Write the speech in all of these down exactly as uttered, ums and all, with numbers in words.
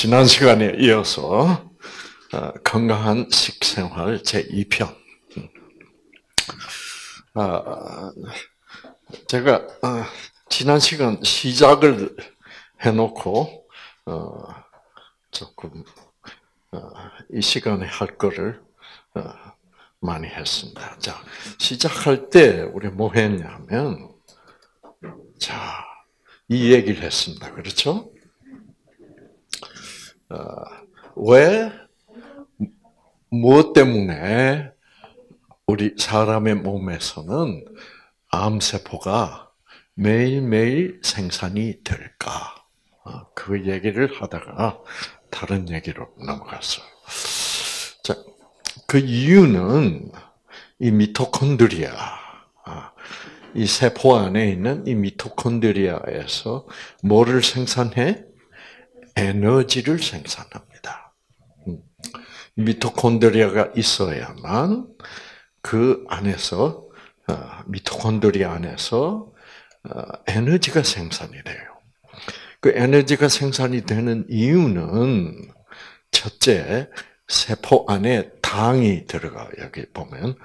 지난 시간에 이어서 건강한 식생활 제이 편. 제가 지난 시간 시작을 해놓고 조금 이 시간에 할 거를 많이 했습니다. 자, 시작할 때 우리 뭐 했냐면, 자, 이 얘기를 했습니다. 그렇죠? 어, 왜, 무엇 때문에 우리 사람의 몸에서는 암세포가 매일매일 생산이 될까? 어, 그 얘기를 하다가 다른 얘기로 넘어갔어요. 자, 그 이유는 이 미토콘드리아, 이 세포 안에 있는 이 미토콘드리아에서 뭐를 생산해? 에너지를 생산합니다. 미토콘드리아가 있어야만 그 안에서 미토콘드리아 안에서 에너지가 생산이 돼요. 그 에너지가 생산이 되는 이유는 첫째, 세포 안에 당이 들어가. 여기 보면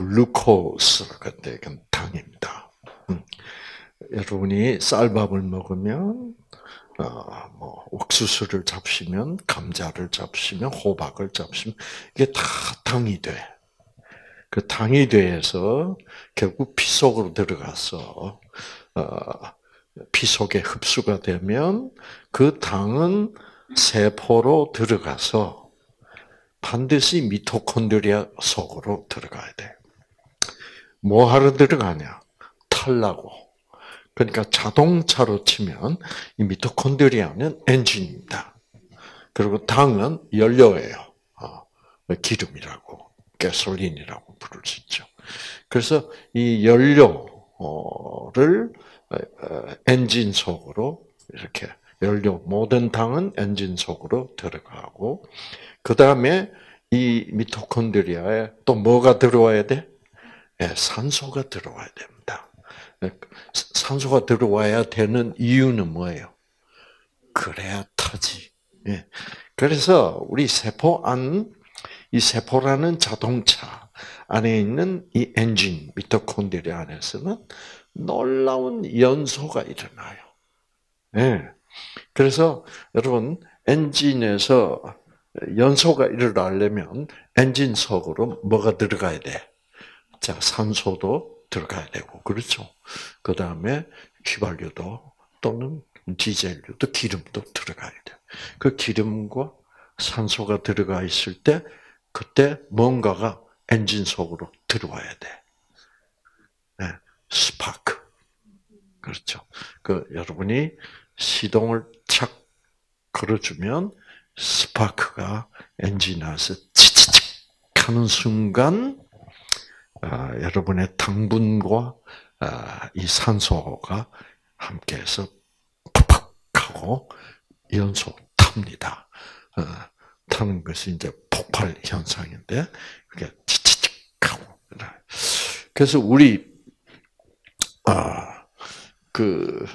글루코스가 되는 당입니다. 음. 여러분이 쌀밥을 먹으면 어, 뭐 옥수수를 잡수면, 감자를 잡수면, 호박을 잡수면 이게 다 당이 돼. 그 당이 돼서 결국 피 속으로 들어가서 어, 피 속에 흡수가 되면 그 당은 세포로 들어가서 반드시 미토콘드리아 속으로 들어가야 돼. 뭐 하러 들어가냐? 타려고. 그러니까 자동차로 치면 이 미토콘드리아는 엔진입니다. 그리고 당은 연료예요. 어, 기름이라고, 가솔린이라고 부를 수 있죠. 그래서 이 연료를 엔진 속으로 이렇게 연료 모든 당은 엔진 속으로 들어가고, 그 다음에 이 미토콘드리아에 또 뭐가 들어와야 돼? 네, 산소가 들어와야 됩니다. 산소가 들어와야 되는 이유는 뭐예요? 그래야 타지. 예. 그래서 우리 세포 안, 이 세포라는 자동차 안에 있는 이 엔진, 미토콘드리아 안에서는 놀라운 연소가 일어나요. 예. 그래서 여러분, 엔진에서 연소가 일어나려면 엔진 속으로 뭐가 들어가야 돼? 자, 산소도 들어가야 되고, 그렇죠. 그 다음에 휘발유도 또는 디젤유도 기름도 들어가야 돼. 그 기름과 산소가 들어가 있을 때, 그때 뭔가가 엔진 속으로 들어와야 돼. 네, 스파크. 그렇죠. 그, 여러분이 시동을 착 걸어주면 스파크가 엔진 안에서 치치칙 하는 순간, 아, 여러분의 당분과 아, 이 산소가 함께해서 팍팍 하고 연소 탑니다. 어, 타는 것이 이제 폭발 현상인데 그게 치치칙 하고. 그래서 우리 아, 그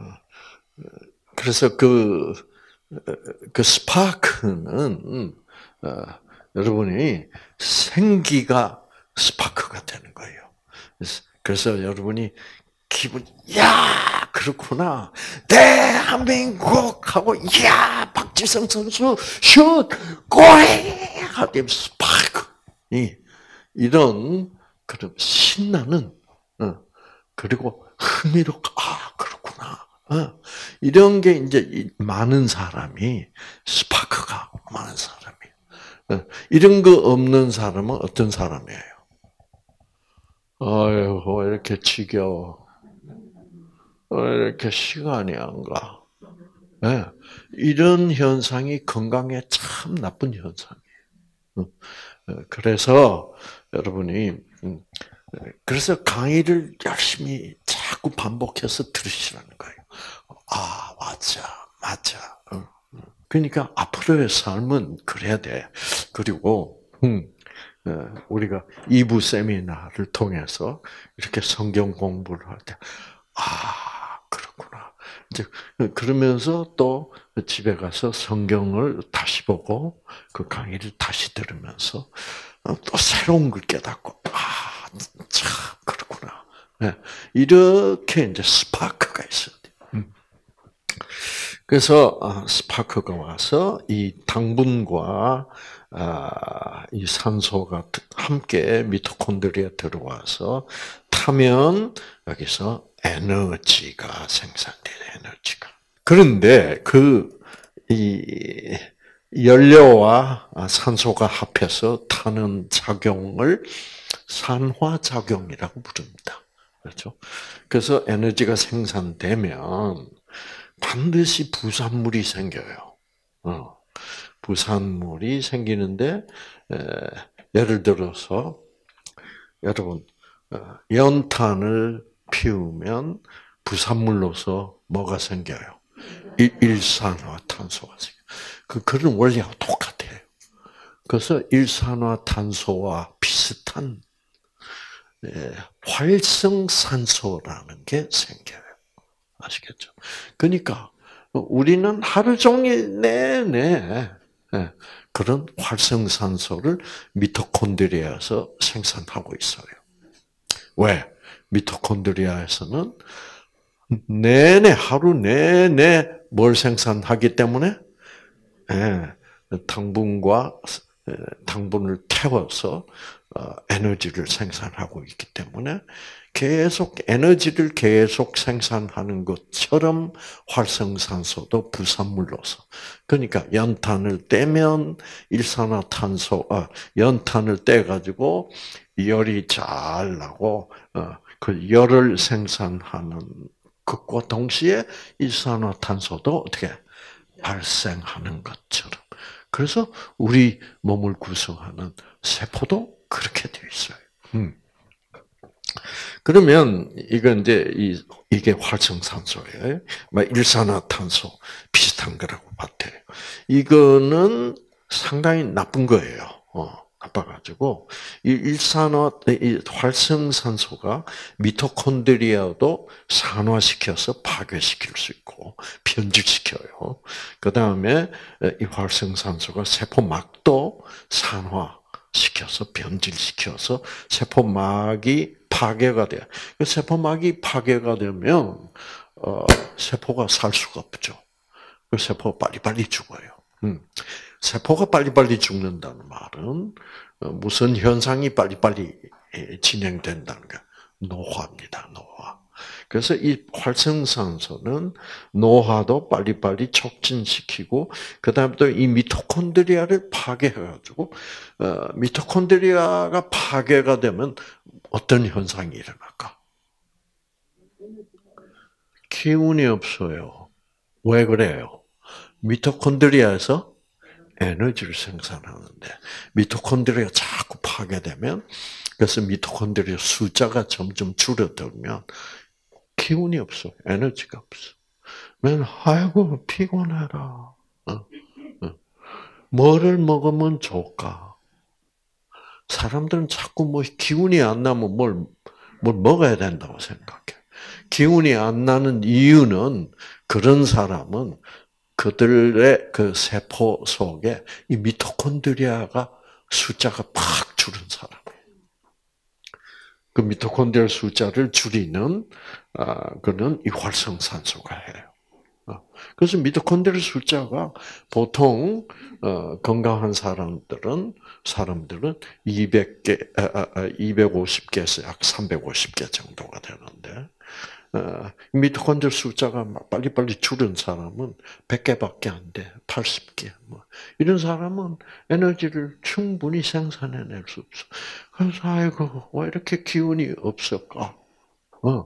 그래서 그, 그 스파크는 어, 여러분이 생기가 스파크가 되는 거예요. 그래서, 그래서 여러분이 기분, 야, 그렇구나. 대한민국 하고, 야, 박지성 선수, 슛, 골! 하게 스파크. 이, 이런, 그런 신나는, 어, 그리고 흥미롭고, 아, 그렇구나. 어, 이런 게 이제 많은 사람이, 스파크가 많은 사람이. 어, 이런 거 없는 사람은 어떤 사람이에요? 아이고, 왜 이렇게 지겨워. 왜 이렇게 시간이 안 가. 네. 이런 현상이 건강에 참 나쁜 현상이에요. 그래서 여러분이, 그래서 강의를 열심히 자꾸 반복해서 들으시라는 거예요. 아, 맞아, 맞아. 그러니까 앞으로의 삶은 그래야 돼. 그리고, 음, 우리가 이 부 세미나를 통해서 이렇게 성경 공부를 할 때, 아, 그렇구나. 그러면서 또 집에 가서 성경을 다시 보고 그 강의를 다시 들으면서 또 새로운 걸 깨닫고 아, 참 그렇구나. 네. 이렇게 이제 스파크가 있어요. 그래서 스파크가 와서 이 당분과 이 산소가 함께 미토콘드리아에 들어와서 타면 여기서 에너지가 생산돼요. 에너지가. 그런데 그 이 연료와 산소가 합해서 타는 작용을 산화작용이라고 부릅니다. 그렇죠? 그래서 에너지가 생산되면 반드시 부산물이 생겨요. 어, 부산물이 생기는데 에, 예를 들어서 여러분 어, 연탄을 피우면 부산물로서 뭐가 생겨요? 일, 일산화탄소가 생겨. 그 그런 원리하고 똑같아요. 그래서 일산화탄소와 비슷한 에, 활성산소라는 게 생겨요. 아시겠죠? 그러니까 우리는 하루 종일 내내 그런 활성산소를 미토콘드리아에서 생산하고 있어요. 왜? 미토콘드리아에서는 내내 하루 내내 뭘 생산하기 때문에 당분과 당분을 태워서 에너지를 생산하고 있기 때문에 계속 에너지를 계속 생산하는 것처럼 활성산소도 부산물로서 그러니까 연탄을 떼면 일산화탄소 아 연탄을 떼 가지고 열이 잘 나고 어, 그 열을 생산하는 것과 동시에 일산화탄소도 어떻게 발생하는 것처럼 그래서 우리 몸을 구성하는 세포도 그렇게 되어 있어요. 음. 그러면 이건 이제 이 이게 활성산소예요. 일산화탄소 비슷한 거라고 봤대요. 이거는 상당히 나쁜 거예요. 어, 나빠가지고 이 일산화 이 활성산소가 미토콘드리아도 산화시켜서 파괴시킬 수 있고 변질시켜요. 그 다음에 이 활성산소가 세포막도 산화 시켜서 변질시켜서 세포막이 파괴가 돼요. 세포막이 파괴가 되면 어, 세포가 살 수가 없죠. 그 세포가 빨리빨리 죽어요. 음. 세포가 빨리빨리 죽는다는 말은 어, 무슨 현상이 빨리빨리 진행된다는 거 노화입니다. 노화. 그래서 이 활성산소는 노화도 빨리빨리 촉진시키고 그다음에 또 이 미토콘드리아를 파괴해가지고 어, 미토콘드리아가 파괴가 되면 어떤 현상이 일어날까? 기운이 없어요. 왜 그래요? 미토콘드리아에서 에너지를 생산하는데 미토콘드리아가 자꾸 파괴되면 그래서 미토콘드리아 숫자가 점점 줄어들면 기운이 없어. 에너지가 없어. 맨 아이고 피곤해라. 어, 어. 뭐를 먹으면 좋을까? 사람들은 자꾸 뭐 기운이 안 나면 뭘, 뭘 먹어야 된다고 생각해. 기운이 안 나는 이유는 그런 사람은 그들의 그 세포 속에 이 미토콘드리아가 숫자가 팍 줄은 사람이에요. 그 미토콘드리아 숫자를 줄이는 아 그는 이 활성산소가 해요. 그래서 미토콘드리아 숫자가 보통 어, 건강한 사람들은 사람들은 이백 개, 이백오십 개에서 약 삼백오십 개 정도가 되는데 어, 미토콘드리아 숫자가 빨리빨리 줄은 사람은 백 개밖에 안 돼, 팔십 개. 뭐 이런 사람은 에너지를 충분히 생산해낼 수 없어. 그래서 아이고 왜 이렇게 기운이 없을까? 어.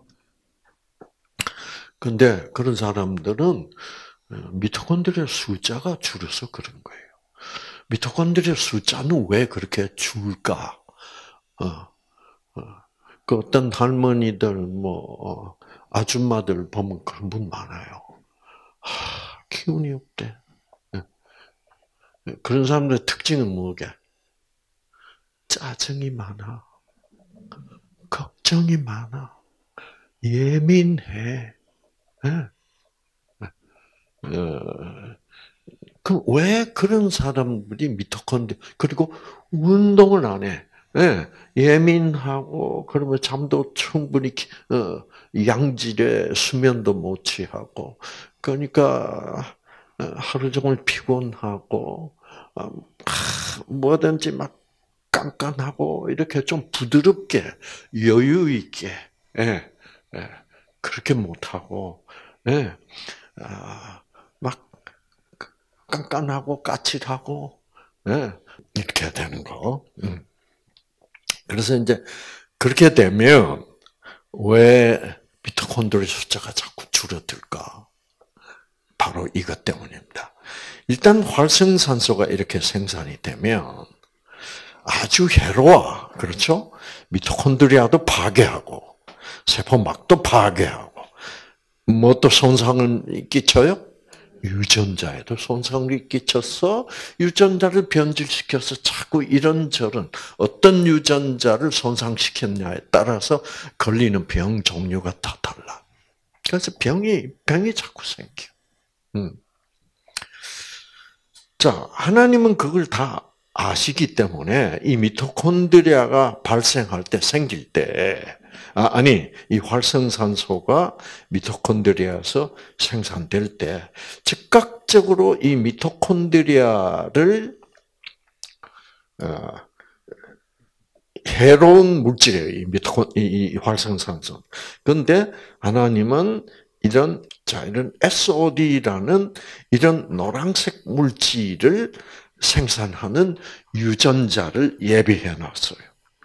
근데 그런 사람들은 미토콘드리아 숫자가 줄어서 그런 거예요. 미토콘드리아 숫자는 왜 그렇게 줄까? 어, 어. 그 어떤 할머니들, 뭐, 어, 아줌마들 보면 그런 분 많아요. 하, 기운이 없대. 그런 사람들의 특징은 뭐게? 짜증이 많아. 걱정이 많아. 예민해. 어, 그럼 왜 그런 사람들이 미토콘드리아 그리고 운동을 안 해? 예, 예민하고 그러면 잠도 충분히 어, 양질의 수면도 못 취하고 그러니까 어, 하루 종일 피곤하고 어, 뭐든지 막 깐깐하고 이렇게 좀 부드럽게 여유 있게 예, 예, 그렇게 못하고 예, 아, 막 깐깐하고 까칠하고 예, 이렇게 되는 거. 음. 그래서 이제 그렇게 되면 왜 미토콘드리아 숫자가 자꾸 줄어들까? 바로 이것 때문입니다. 일단 활성산소가 이렇게 생산이 되면 아주 해로워. 그렇죠? 미토콘드리아도 파괴하고 세포막도 파괴하고 뭐 또 손상을 끼쳐요? 유전자에도 손상을 끼쳐서 유전자를 변질시켜서 자꾸 이런저런 어떤 유전자를 손상시켰냐에 따라서 걸리는 병 종류가 다 달라. 그래서 병이 병이 자꾸 생겨. 음. 자, 하나님은 그걸 다 아시기 때문에 이 미토콘드리아가 발생할 때 생길 때 아, 아니, 이 활성산소가 미토콘드리아에서 생산될 때 즉각적으로 이 미토콘드리아를 어, 해로운 물질이에요. 이 미토콘 이, 이 활성산소. 그런데 하나님은 이런 자 이런 에스오디라는 이런 노란색 물질을 생산하는 유전자를 예비해 놨어요.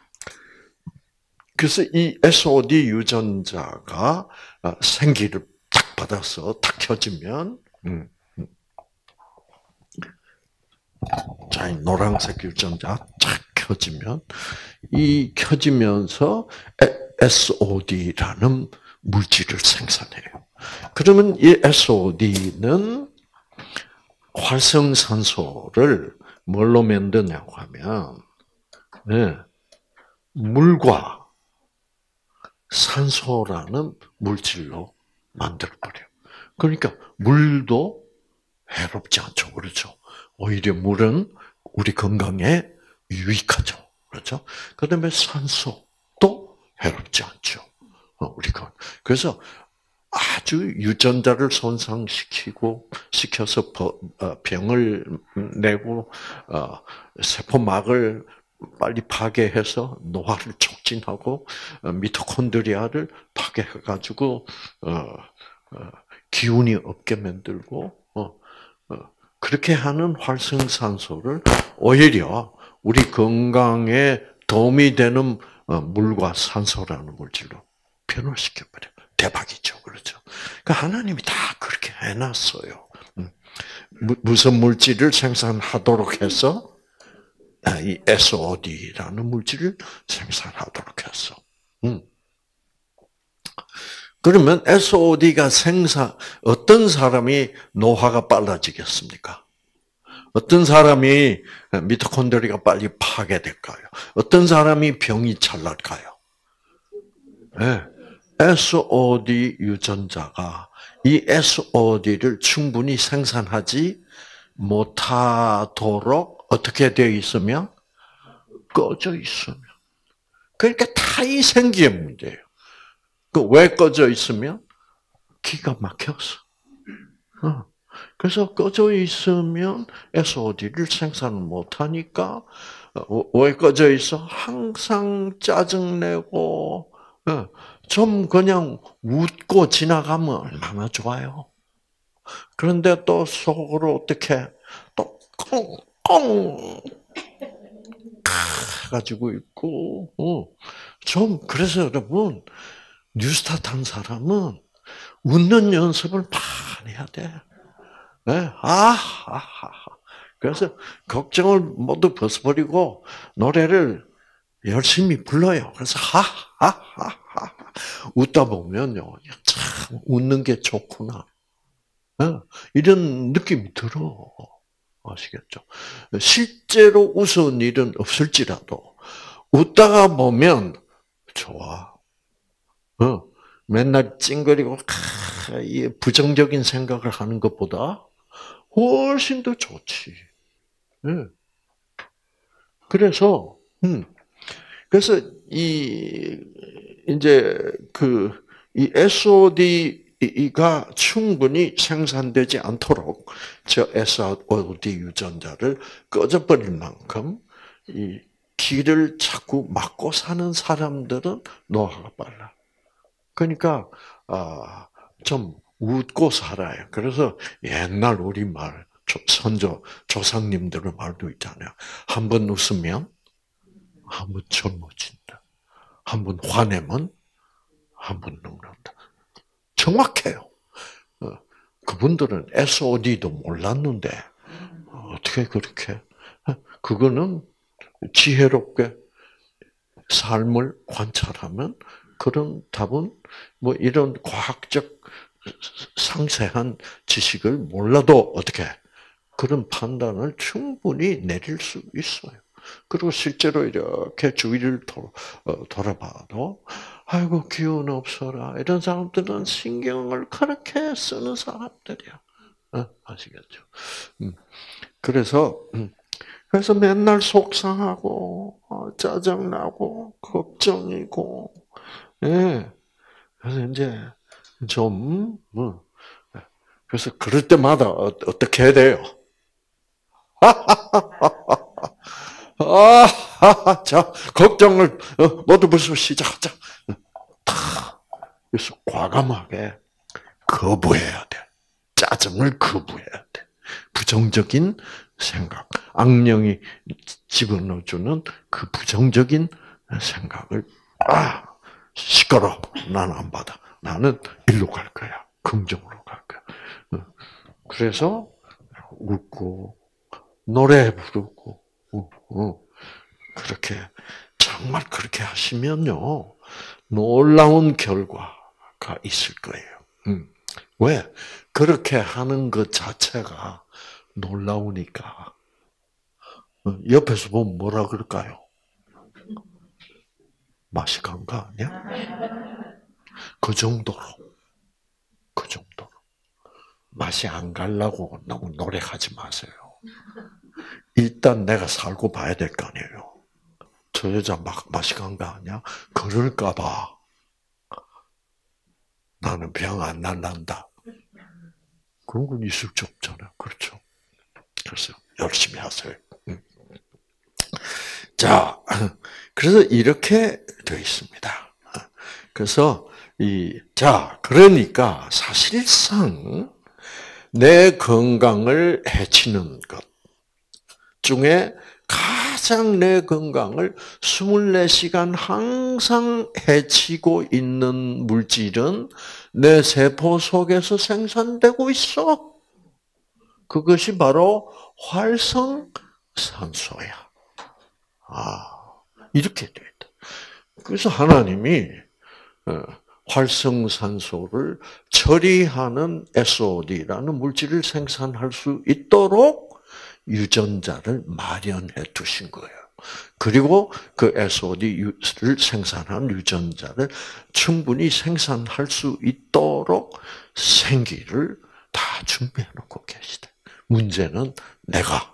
그래서 이 에스오디 유전자가 생기를 탁 받아서 탁 켜지면, 음, 음. 자, 이 노란색 유전자 탁 켜지면, 이 켜지면서 에스오디라는 물질을 생산해요. 그러면 이 에스오디는 활성산소를 뭘로 만드냐고 하면, 네, 물과 산소라는 물질로 만들어버려요. 그러니까 물도 해롭지 않죠. 그렇죠. 오히려 물은 우리 건강에 유익하죠. 그렇죠. 그 다음에 산소도 해롭지 않죠. 우리가. 그래서 아주 유전자를 손상시키고, 시켜서 병을 내고, 세포막을 빨리 파괴해서 노화를 촉진하고 미토콘드리아를 파괴해가지고 어, 어, 기운이 없게 만들고 어, 어, 그렇게 하는 활성산소를 오히려 우리 건강에 도움이 되는 어, 물과 산소라는 물질로 변화시켜버려. 대박이죠, 그렇죠? 그러니까 하나님이 다 그렇게 해놨어요. 무슨 물질을 생산하도록 해서 이 에스오디라는 물질을 생산하도록 했어. 음. 그러면 에스오디가 생산, 어떤 사람이 노화가 빨라지겠습니까? 어떤 사람이 미토콘드리아가 빨리 파괴될까요? 어떤 사람이 병이 잘 날까요? 네. 에스오디 유전자가 이 에스오디를 충분히 생산하지 못하도록 어떻게 되어 있으면? 꺼져 있으면. 그러니까 다 이 생기의 문제예요. 그 왜 꺼져 있으면? 기가 막혀서. 어. 그래서 꺼져 있으면 에스오디를 생산을 못하니까 왜 꺼져 있어? 항상 짜증내고 좀 그냥 웃고 지나가면 얼마나 좋아요. 그런데 또 속으로 어떻게 또 꽁꽁 가지고 있고 좀 그래서 여러분 뉴스타트 한 사람은 웃는 연습을 많이 해야 돼. 네? 아, 아, 아. 그래서 걱정을 모두 벗어버리고 노래를 열심히 불러요. 그래서 하하하하 웃다 보면요, 참 웃는 게 좋구나. 네? 이런 느낌이 들어. 아시겠죠? 실제로 웃은 일은 없을지라도 웃다가 보면 좋아. 어. 맨날 찡그리고 부정적인 생각을 하는 것보다 훨씬 더 좋지. 네. 그래서 음 그래서 이 이제 그 이 에스오디가 충분히 생산되지 않도록 저 에스오디 유전자를 꺼져버릴 만큼 이 길을 자꾸 막고 사는 사람들은 노화가 빨라. 그러니까 아, 좀 웃고 살아요. 그래서 옛날 우리 말 선조 조상님들의 말도 있잖아요. 한 번 웃으면 한 번 젊어진다. 한 번 화내면 한 번 늙는다. 정확해요. 그분들은 에스오디도 몰랐는데 어떻게 그렇게? 그거는 지혜롭게 삶을 관찰하면 그런 답은 뭐 이런 과학적 상세한 지식을 몰라도 어떻게 그런 판단을 충분히 내릴 수 있어요. 그리고 실제로 이렇게 주위를 돌아봐도 아이고 기운 없어라 이런 사람들은 신경을 그렇게 쓰는 사람들이야. 아시겠죠? 그래서 그래서 맨날 속상하고 짜증나고 걱정이고 예. 그래서 이제 좀 뭐 그래서 그럴 때마다 어떻게 해야 돼요? 아, 자, 걱정을 모두부터 시작하자. 그래서 과감하게 거부해야 돼. 짜증을 거부해야 돼. 부정적인 생각, 악령이 집어넣어주는 그 부정적인 생각을 아, 시끄러. 나는 안 받아. 나는 일로 갈 거야. 긍정으로 갈 거야. 그래서 웃고 노래 부르고 그렇게 정말 그렇게 하시면요 놀라운 결과가 있을 거예요. 왜? 그렇게 하는 것 자체가 놀라우니까. 옆에서 보면 뭐라 그럴까요? 맛이 간 거 아니야? 그 정도로. 그 정도로. 맛이 안 가려고 너무 노력하지 마세요. 일단 내가 살고 봐야 될 거 아니에요. 저 여자 막 맛이 간 거 아니야? 그럴까봐 나는 병 안 날란다. 그런 건 있을 수 없잖아요. 그렇죠? 그래서 열심히 하세요. 자, 그래서 이렇게 되어 있습니다. 그래서 이, 자, 그러니까 사실상 내 건강을 해치는 것 중에 가장 내 건강을 이십사 시간 항상 해치고 있는 물질은 내 세포 속에서 생산되고 있어. 그것이 바로 활성산소야. 아, 이렇게 돼 있다. 그래서 하나님이 활성산소를 처리하는 에스오디라는 물질을 생산할 수 있도록 유전자를 마련해 두신 거예요. 그리고 그 에스오디를 생산한 유전자를 충분히 생산할 수 있도록 생기를 다 준비해 놓고 계시다. 문제는 내가,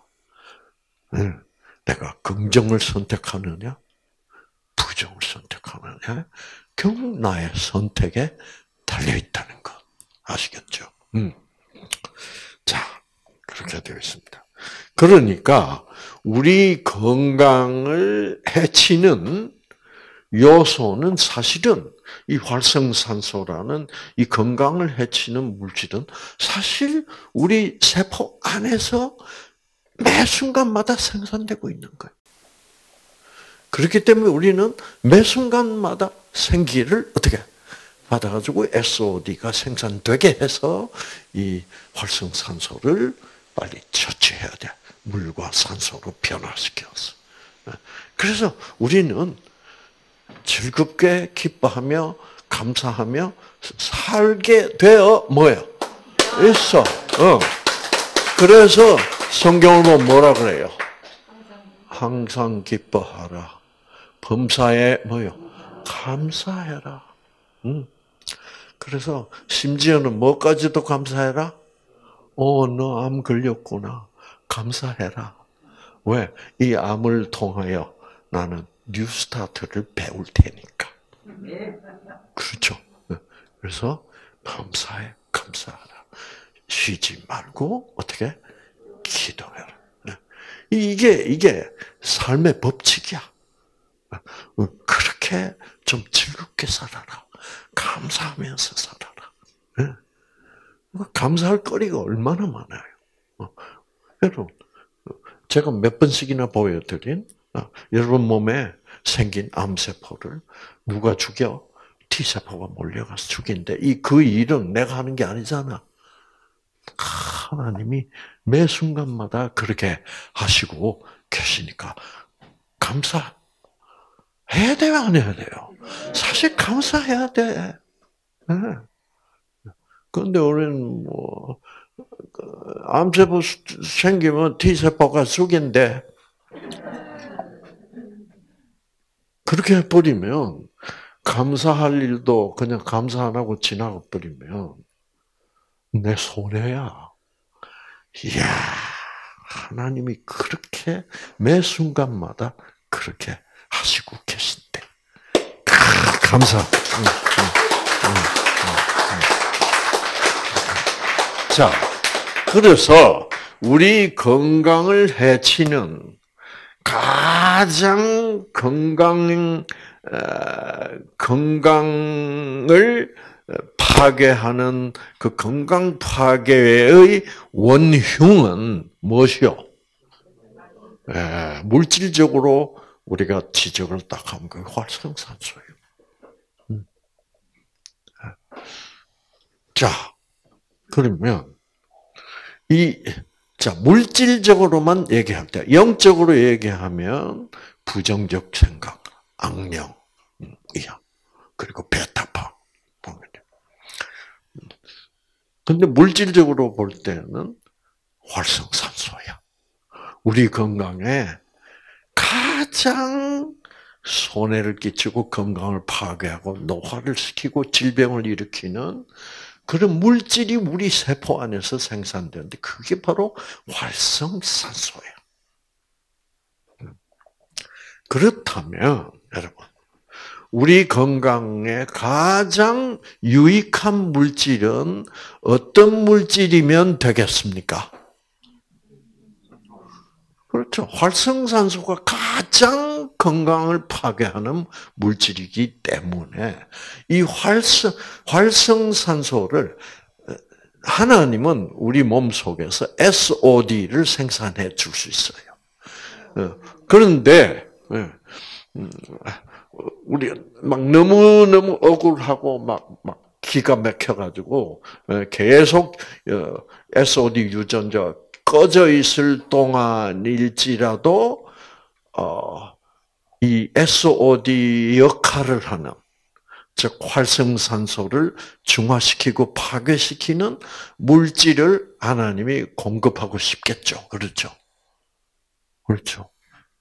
내가 긍정을 선택하느냐, 부정을 선택하느냐, 결국 나의 선택에 달려있다는 것. 아시겠죠? 음. 자, 그렇게 되어 있습니다. 그러니까, 우리 건강을 해치는 요소는 사실은 이 활성산소라는 이 건강을 해치는 물질은 사실 우리 세포 안에서 매 순간마다 생산되고 있는 거예요. 그렇기 때문에 우리는 매 순간마다 생기를 어떻게 받아가지고 에스오디가 생산되게 해서 이 활성산소를 빨리 처치해야 돼. 물과 산소로 변화시켜서. 그래서 우리는 즐겁게 기뻐하며 감사하며 살게 되어 뭐예요? 있어. 어. 그래서 성경을 보면 뭐라 그래요? 항상 기뻐하라. 범사에 뭐요? 감사해라. 응. 그래서 심지어는 뭐까지도 감사해라? 어, 너 암 걸렸구나. 감사해라. 왜? 이 암을 통하여 나는 뉴스타트를 배울 테니까. 그렇죠. 그래서 감사해, 감사하라. 쉬지 말고 어떻게 기도해라. 이게 이게 삶의 법칙이야. 그렇게 좀 즐겁게 살아라. 감사하면서 살아라. 감사할 거리가 얼마나 많아요. 여러분, 제가 몇 번씩이나 보여드린 여러분 몸에 생긴 암세포를 누가 죽여? T세포가 몰려가서 죽인데 이 그 일은 내가 하는 게 아니잖아. 하나님이 매 순간마다 그렇게 하시고 계시니까 감사 해야 돼요, 안 해야 돼요? 사실 감사해야 돼. 그런데 우리는 뭐 암세포 생기면 T세포가 죽인데 그렇게 해버리면 감사할 일도 그냥 감사 안 하고 지나가 버리면 내 손해야. 이야, 하나님이 그렇게 매 순간마다 그렇게 하시고 계신데. 감사. 응, 응, 응, 자, 그래서 우리 건강을 해치는 가장 건강, 건강을 파괴하는 그 건강 파괴의 원흉은 무엇이요? 예, 물질적으로 우리가 지적을 딱 하면 그 활성산소예요. 음. 자, 그러면 이 자, 물질적으로만 얘기할 때, 영적으로 얘기하면 부정적 생각, 악령, 이야, 그리고 베타파. 근데 물질적으로 볼 때는 활성산소야. 우리 건강에 가장 손해를 끼치고 건강을 파괴하고 노화를 시키고 질병을 일으키는 그런 물질이 우리 세포 안에서 생산되는데 그게 바로 활성산소예요. 그렇다면 여러분, 우리 건강에 가장 유익한 물질은 어떤 물질이면 되겠습니까? 그렇죠. 활성산소가 가장 건강을 파괴하는 물질이기 때문에 이 활성, 활성산소를 하나님은 우리 몸 속에서 에스오디를 생산해 줄 수 있어요. 그런데 우리 막 너무너무 억울하고 막, 막 기가 막혀가지고 계속 에스오디 유전자 꺼져 있을 동안일지라도 어, 이 에스오디 역할을 하는, 즉 활성산소를 중화시키고 파괴시키는 물질을 하나님이 공급하고 싶겠죠. 그렇죠? 그렇죠.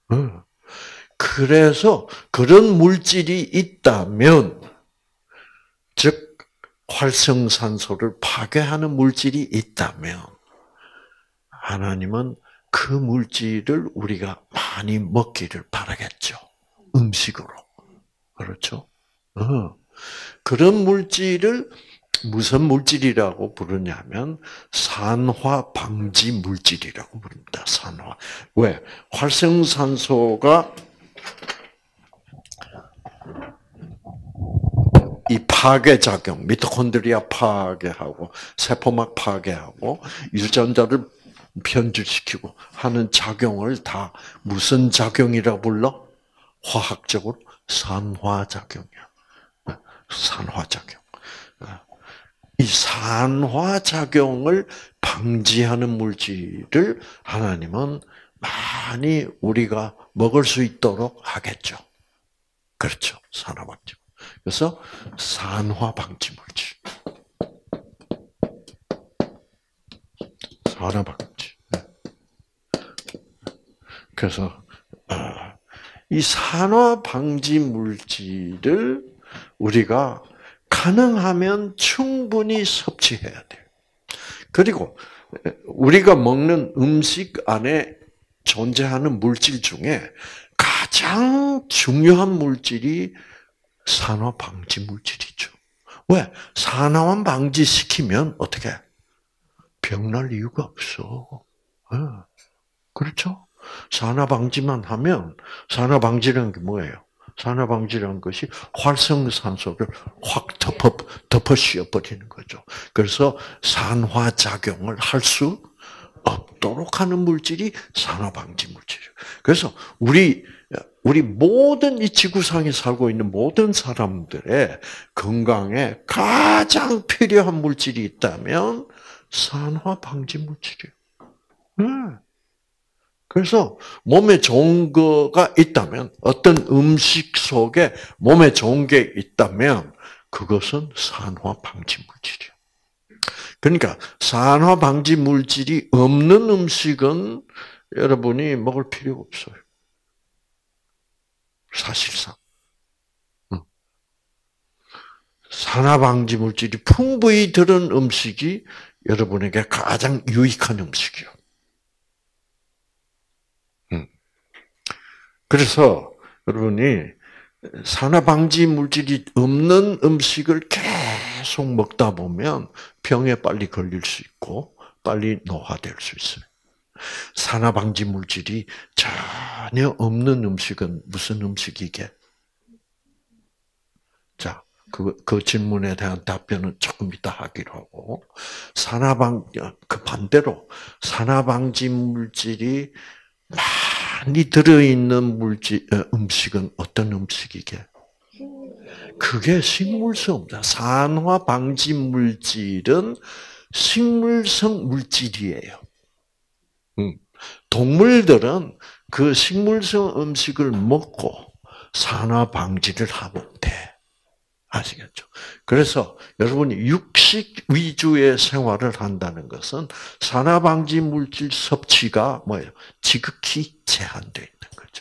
그래서 그런 물질이 있다면, 즉 활성산소를 파괴하는 물질이 있다면 하나님은 그 물질을 우리가 많이 먹기를 바라겠죠. 음식으로. 그렇죠? 어. 그런 물질을 무슨 물질이라고 부르냐면 산화 방지 물질이라고 부릅니다. 산화. 왜? 활성산소가 이 파괴작용, 미토콘드리아 파괴하고 세포막 파괴하고 유전자를 변질시키고 하는 작용을 다 무슨 작용이라 불러? 화학적으로 산화작용이야. 산화작용. 이 산화작용을 방지하는 물질을 하나님은 많이 우리가 먹을 수 있도록 하겠죠. 그렇죠. 산화방지. 그래서 산화방지 물질. 산화방지. 그래서 이 산화 방지 물질을 우리가 가능하면 충분히 섭취해야 돼요. 그리고 우리가 먹는 음식 안에 존재하는 물질 중에 가장 중요한 물질이 산화 방지 물질이죠. 왜? 산화만 방지시키면 어떻게? 병날 이유가 없어. 네. 그렇죠? 산화 방지만 하면, 산화 방지라는 게 뭐예요? 산화 방지라는 것이 활성산소를 확 덮어, 덮어 씌워버리는 거죠. 그래서 산화 작용을 할 수 없도록 하는 물질이 산화 방지 물질이에요. 그래서 우리, 우리 모든 이 지구상에 살고 있는 모든 사람들의 건강에 가장 필요한 물질이 있다면 산화 방지 물질이에요. 네. 그래서 몸에 좋은 거가 있다면, 어떤 음식 속에 몸에 좋은 게 있다면 그것은 산화 방지 물질이에요. 그러니까 산화 방지 물질이 없는 음식은 여러분이 먹을 필요가 없어요. 사실상. 산화 방지 물질이 풍부히 들은 음식이 여러분에게 가장 유익한 음식이요. 그래서 여러분이 산화 방지 물질이 없는 음식을 계속 먹다 보면 병에 빨리 걸릴 수 있고 빨리 노화될 수 있어요. 산화 방지 물질이 전혀 없는 음식은 무슨 음식이게? 자, 그, 그 질문에 대한 답변은 조금 이따 하기로 하고, 산화 방, 그 반대로 산화 방지 물질이 많이 들어있는 물질, 음식은 어떤 음식이게? 그게 식물성입니다. 산화 방지 물질은 식물성 물질이에요. 동물들은 그 식물성 음식을 먹고 산화 방지를 하면 돼. 아시겠죠? 그래서 여러분이 육식 위주의 생활을 한다는 것은 산화 방지 물질 섭취가 뭐예요? 지극히 제한되어 있는 거죠.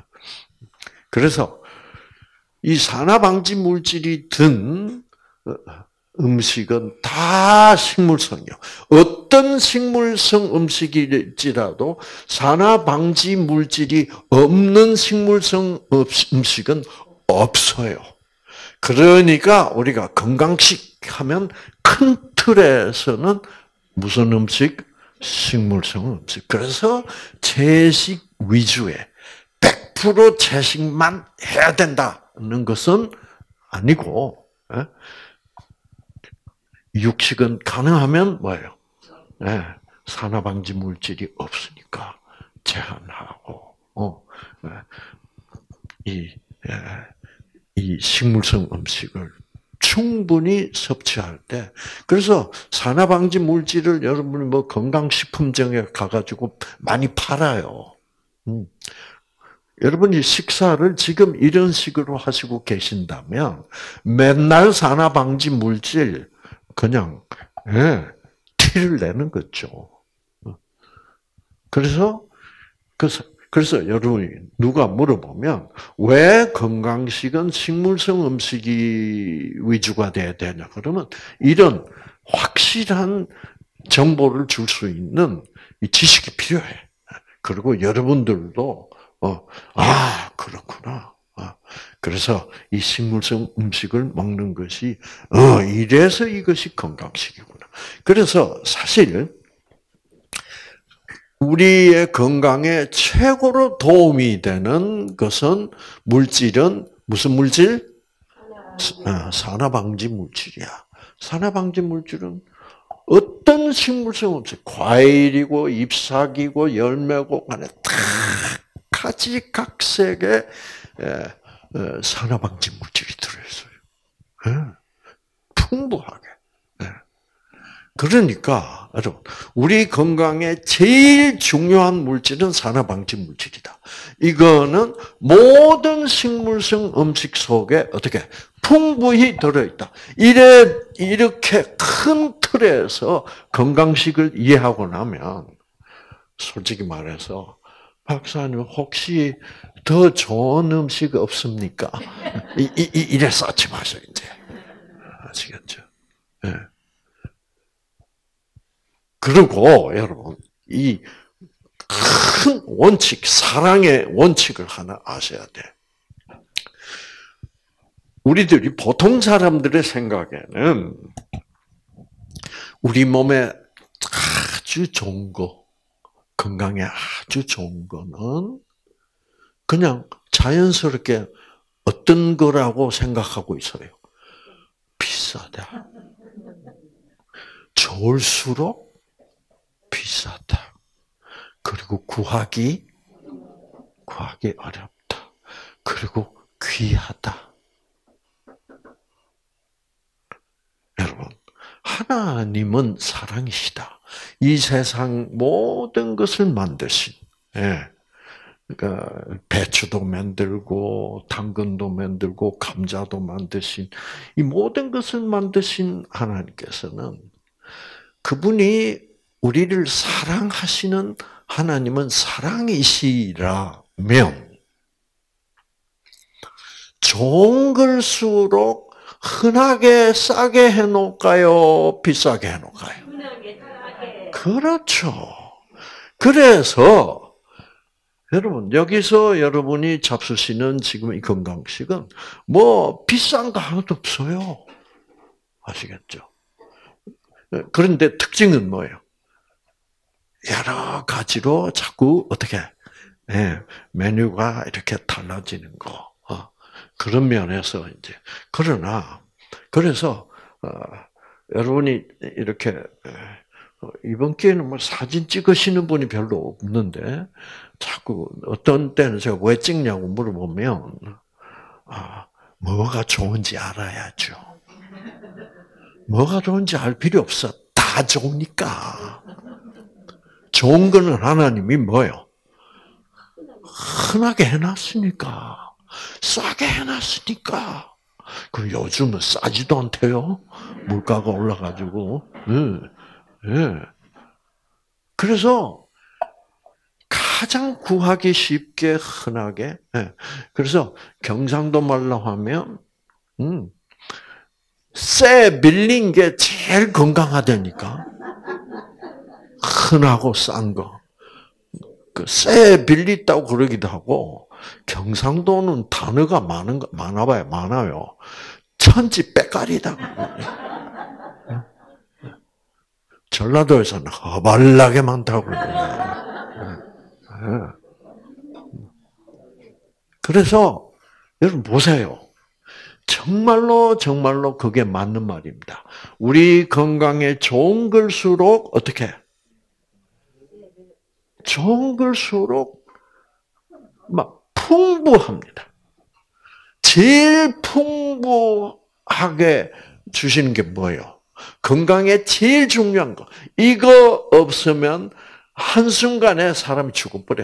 그래서 이 산화 방지 물질이 든 음식은 다 식물성이요. 어떤 식물성 음식일지라도 산화 방지 물질이 없는 식물성 음식은 없어요. 그러니까 우리가 건강식 하면 큰 틀에서는 무슨 음식? 식물성 음식. 그래서 채식 위주의 백 퍼센트 채식만 해야 된다는 것은 아니고, 육식은 가능하면 뭐예요? 산화 방지 물질이 없으니까 제한하고, 어, 이 이 식물성 음식을 충분히 섭취할 때, 그래서 산화 방지 물질을 여러분이 뭐 건강식품점에 가가지고 많이 팔아요. 음. 여러분이 식사를 지금 이런 식으로 하시고 계신다면 맨날 산화 방지 물질 그냥 예, 티를 내는 거죠. 그래서 그래서 그래서 여러분이 누가 물어보면 왜 건강식은 식물성 음식이 위주가 돼야 되냐? 그러면 이런 확실한 정보를 줄 수 있는 이 지식이 필요해. 그리고 여러분들도 어, 아 그렇구나. 그래서 이 식물성 음식을 먹는 것이 어, 이래서 이것이 건강식이구나. 그래서 사실 우리의 건강에 최고로 도움이 되는 것은 물질은 무슨 물질? 산화 방지 물질이야. 산화 방지 물질은 어떤 식물성 음식, 과일이고 잎사귀고 열매고 간에 다 가지각색의 산화 방지 물질이 들어있어요. 풍부하게. 그러니까 여러분, 우리 건강에 제일 중요한 물질은 산화 방지 물질이다. 이거는 모든 식물성 음식 속에 어떻게 풍부히 들어있다. 이래 이렇게 큰 틀에서 건강식을 이해하고 나면 솔직히 말해서 박사님 혹시 더 좋은 음식 없습니까? 이, 이, 이래 쌓지 마세요 이제. 아시겠죠? 예. 그리고 여러분 이 큰 원칙, 사랑의 원칙을 하나 아셔야 돼. 우리들이 보통 사람들의 생각에는 우리 몸에 아주 좋은 거, 건강에 아주 좋은 거는 그냥 자연스럽게 어떤 거라고 생각하고 있어요. 비싸다. 좋을수록 비싸다. 그리고 구하기, 구하기 어렵다. 그리고 귀하다. 여러분, 하나님은 사랑이시다. 이 세상 모든 것을 만드신, 예. 그러니까 배추도 만들고 당근도 만들고 감자도 만드신 이 모든 것을 만드신 하나님께서는 그분이 우리를 사랑하시는 하나님은 사랑이시라면 좋은 걸수록 흔하게 싸게 해놓을까요? 비싸게 해놓을까요? 흔하게 싸게. 그렇죠. 그래서 여러분 여기서 여러분이 잡수시는 지금 이 건강식은 뭐 비싼 거 하나도 없어요. 아시겠죠? 그런데 특징은 뭐예요? 여러 가지로 자꾸 어떻게 네, 메뉴가 이렇게 달라지는 거 어, 그런 면에서 이제 그러나 그래서 어, 여러분이 이렇게 어, 이번 기회는 뭐 사진 찍으시는 분이 별로 없는데 자꾸 어떤 때는 제가 왜 찍냐고 물어보면 아, 뭐가 좋은지 알아야죠. 뭐가 좋은지 알 필요 없어. 다 좋으니까. 좋은 거는 하나님이 뭐요? 흔하게 해놨으니까. 싸게 해놨으니까. 그 요즘은 싸지도 않대요. 물가가 올라가지고. 네. 네. 그래서 가장 구하기 쉽게 흔하게. 네. 그래서 경상도 말로 하면 음, 쇠 밀린 게 제일 건강하다니까. 흔하고 싼 거. 그 쇠 빌렸다고 그러기도 하고, 경상도는 단어가 많은 거, 많아봐요, 많아요. 천지 빼까리다. 전라도에서는 허발나게 많다고 그러요. 그래서, 여러분 보세요. 정말로, 정말로 그게 맞는 말입니다. 우리 건강에 좋은 걸수록, 어떻게? 좋은 걸수록 막 풍부합니다. 제일 풍부하게 주시는 게 뭐예요? 건강에 제일 중요한 거. 이거 없으면 한순간에 사람이 죽어버려.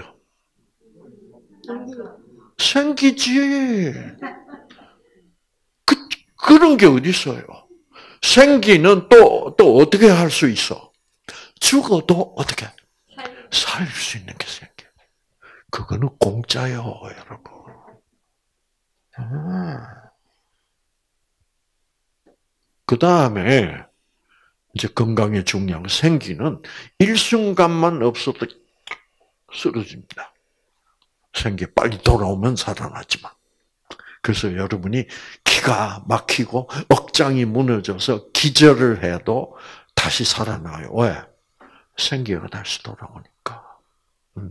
생기지. 그, 그런 게 어디 있어요? 생기는 또, 또 어떻게 할 수 있어? 죽어도 어떻게? 살 수 있는 게 생겨. 그거는 공짜요, 여러분. 그 다음에 이제 건강에 중요한 생기는 일순간만 없어도 쓰러집니다. 생기 빨리 돌아오면 살아나지만. 그래서 여러분이 기가 막히고 억장이 무너져서 기절을 해도 다시 살아나요. 왜? 생기가 다시 돌아오니까. 음.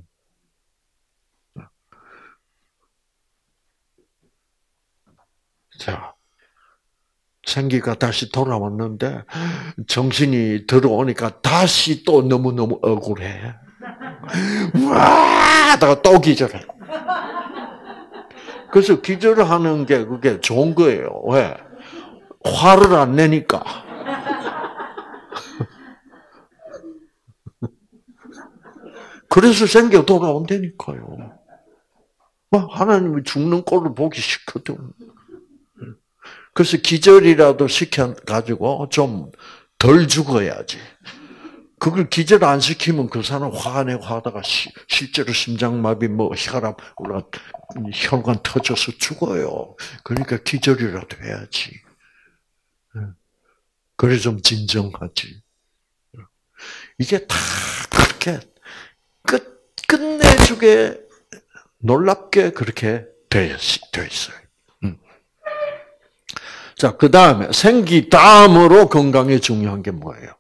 자, 생기가 다시 돌아왔는데 정신이 들어오니까 다시 또 너무너무 억울해. 와! 다가 또 기절해. 그래서 기절하는 게 그게 좋은 거예요. 왜? 화를 안 내니까. 그래서 생겨 돌아온다니까요. 하나님이 죽는 꼴을 보기 싫거든. 그래서 기절이라도 시켜가지고 좀 덜 죽어야지. 그걸 기절 안 시키면 그 사람 화가 내고 하다가 시, 실제로 심장마비, 뭐 혈압 올라, 혈관 터져서 죽어요. 그러니까 기절이라도 해야지. 그래 좀 진정하지. 이게 다 그렇게 끝 끝내주게 놀랍게 그렇게 되어 있어요. 음. 자, 그 다음에 생기 다음으로 건강에 중요한 게 뭐예요?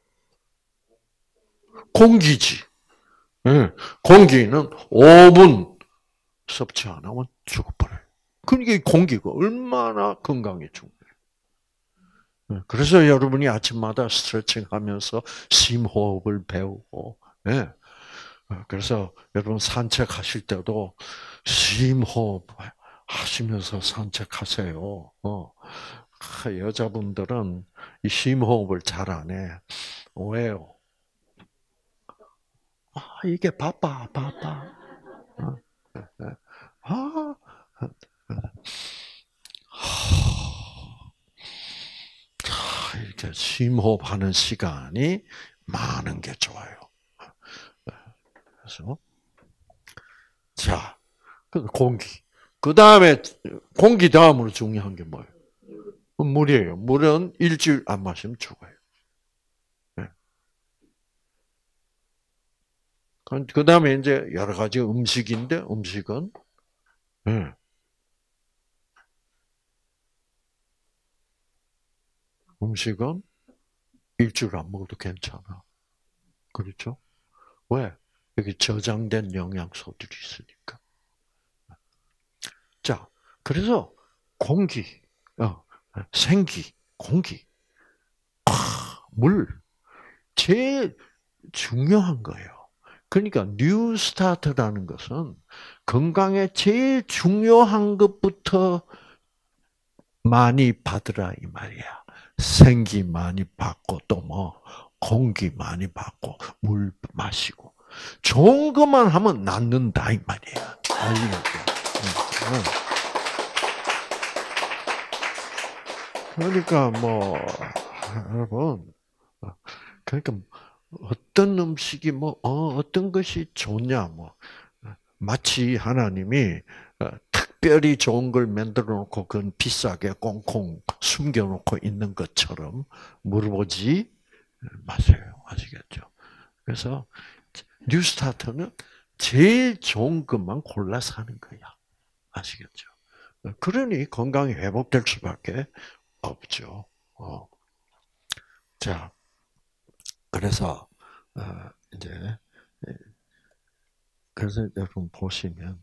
공기지. 네. 공기는 오 분 섭취 안 하면 죽어버려요. 그러니까 공기가 얼마나 건강에 중요해요. 네. 그래서 여러분이 아침마다 스트레칭 하면서 심호흡을 배우고, 네. 그래서 여러분 산책하실 때도 심호흡 하시면서 산책하세요. 어. 여자분들은 이 심호흡을 잘 안 해. 왜요? 아, 이게 바빠, 바빠. 아, 이렇게 심호흡하는 시간이 많은 게 좋아요. 그래서 자, 공기. 그 다음에 공기 다음으로 중요한 게 뭐예요? 물이에요. 물은 일주일 안 마시면 죽어요. 네. 그 다음에 이제 여러 가지 음식인데 음식은 네. 음식은 일주일 안 먹어도 괜찮아. 그렇죠? 왜? 여기 저장된 영양소들이 있으니까. 자, 그래서 공기, 어, 생기, 공기, 아, 물, 제일 중요한 거예요. 그러니까 뉴 스타트라는 것은 건강에 제일 중요한 것부터 많이 받으라 이 말이야. 생기 많이 받고 또 뭐 공기 많이 받고 물 마시고 좋은 것만 하면 낫는다 이 말이야. 아시겠죠? 그러니까 뭐 여러분, 그러니까 어떤 음식이 뭐 어, 어떤 것이 좋냐 뭐 마치 하나님이 특별히 좋은 걸 만들어 놓고 그건 비싸게 꽁꽁 숨겨 놓고 있는 것처럼 물어보지 마세요. 아시겠죠? 그래서 뉴스타트는 제일 좋은 것만 골라 사는 거야. 아시겠죠? 그러니 건강이 회복될 수밖에 없죠. 어. 자, 그래서 어, 이제 그래서 여러분 보시면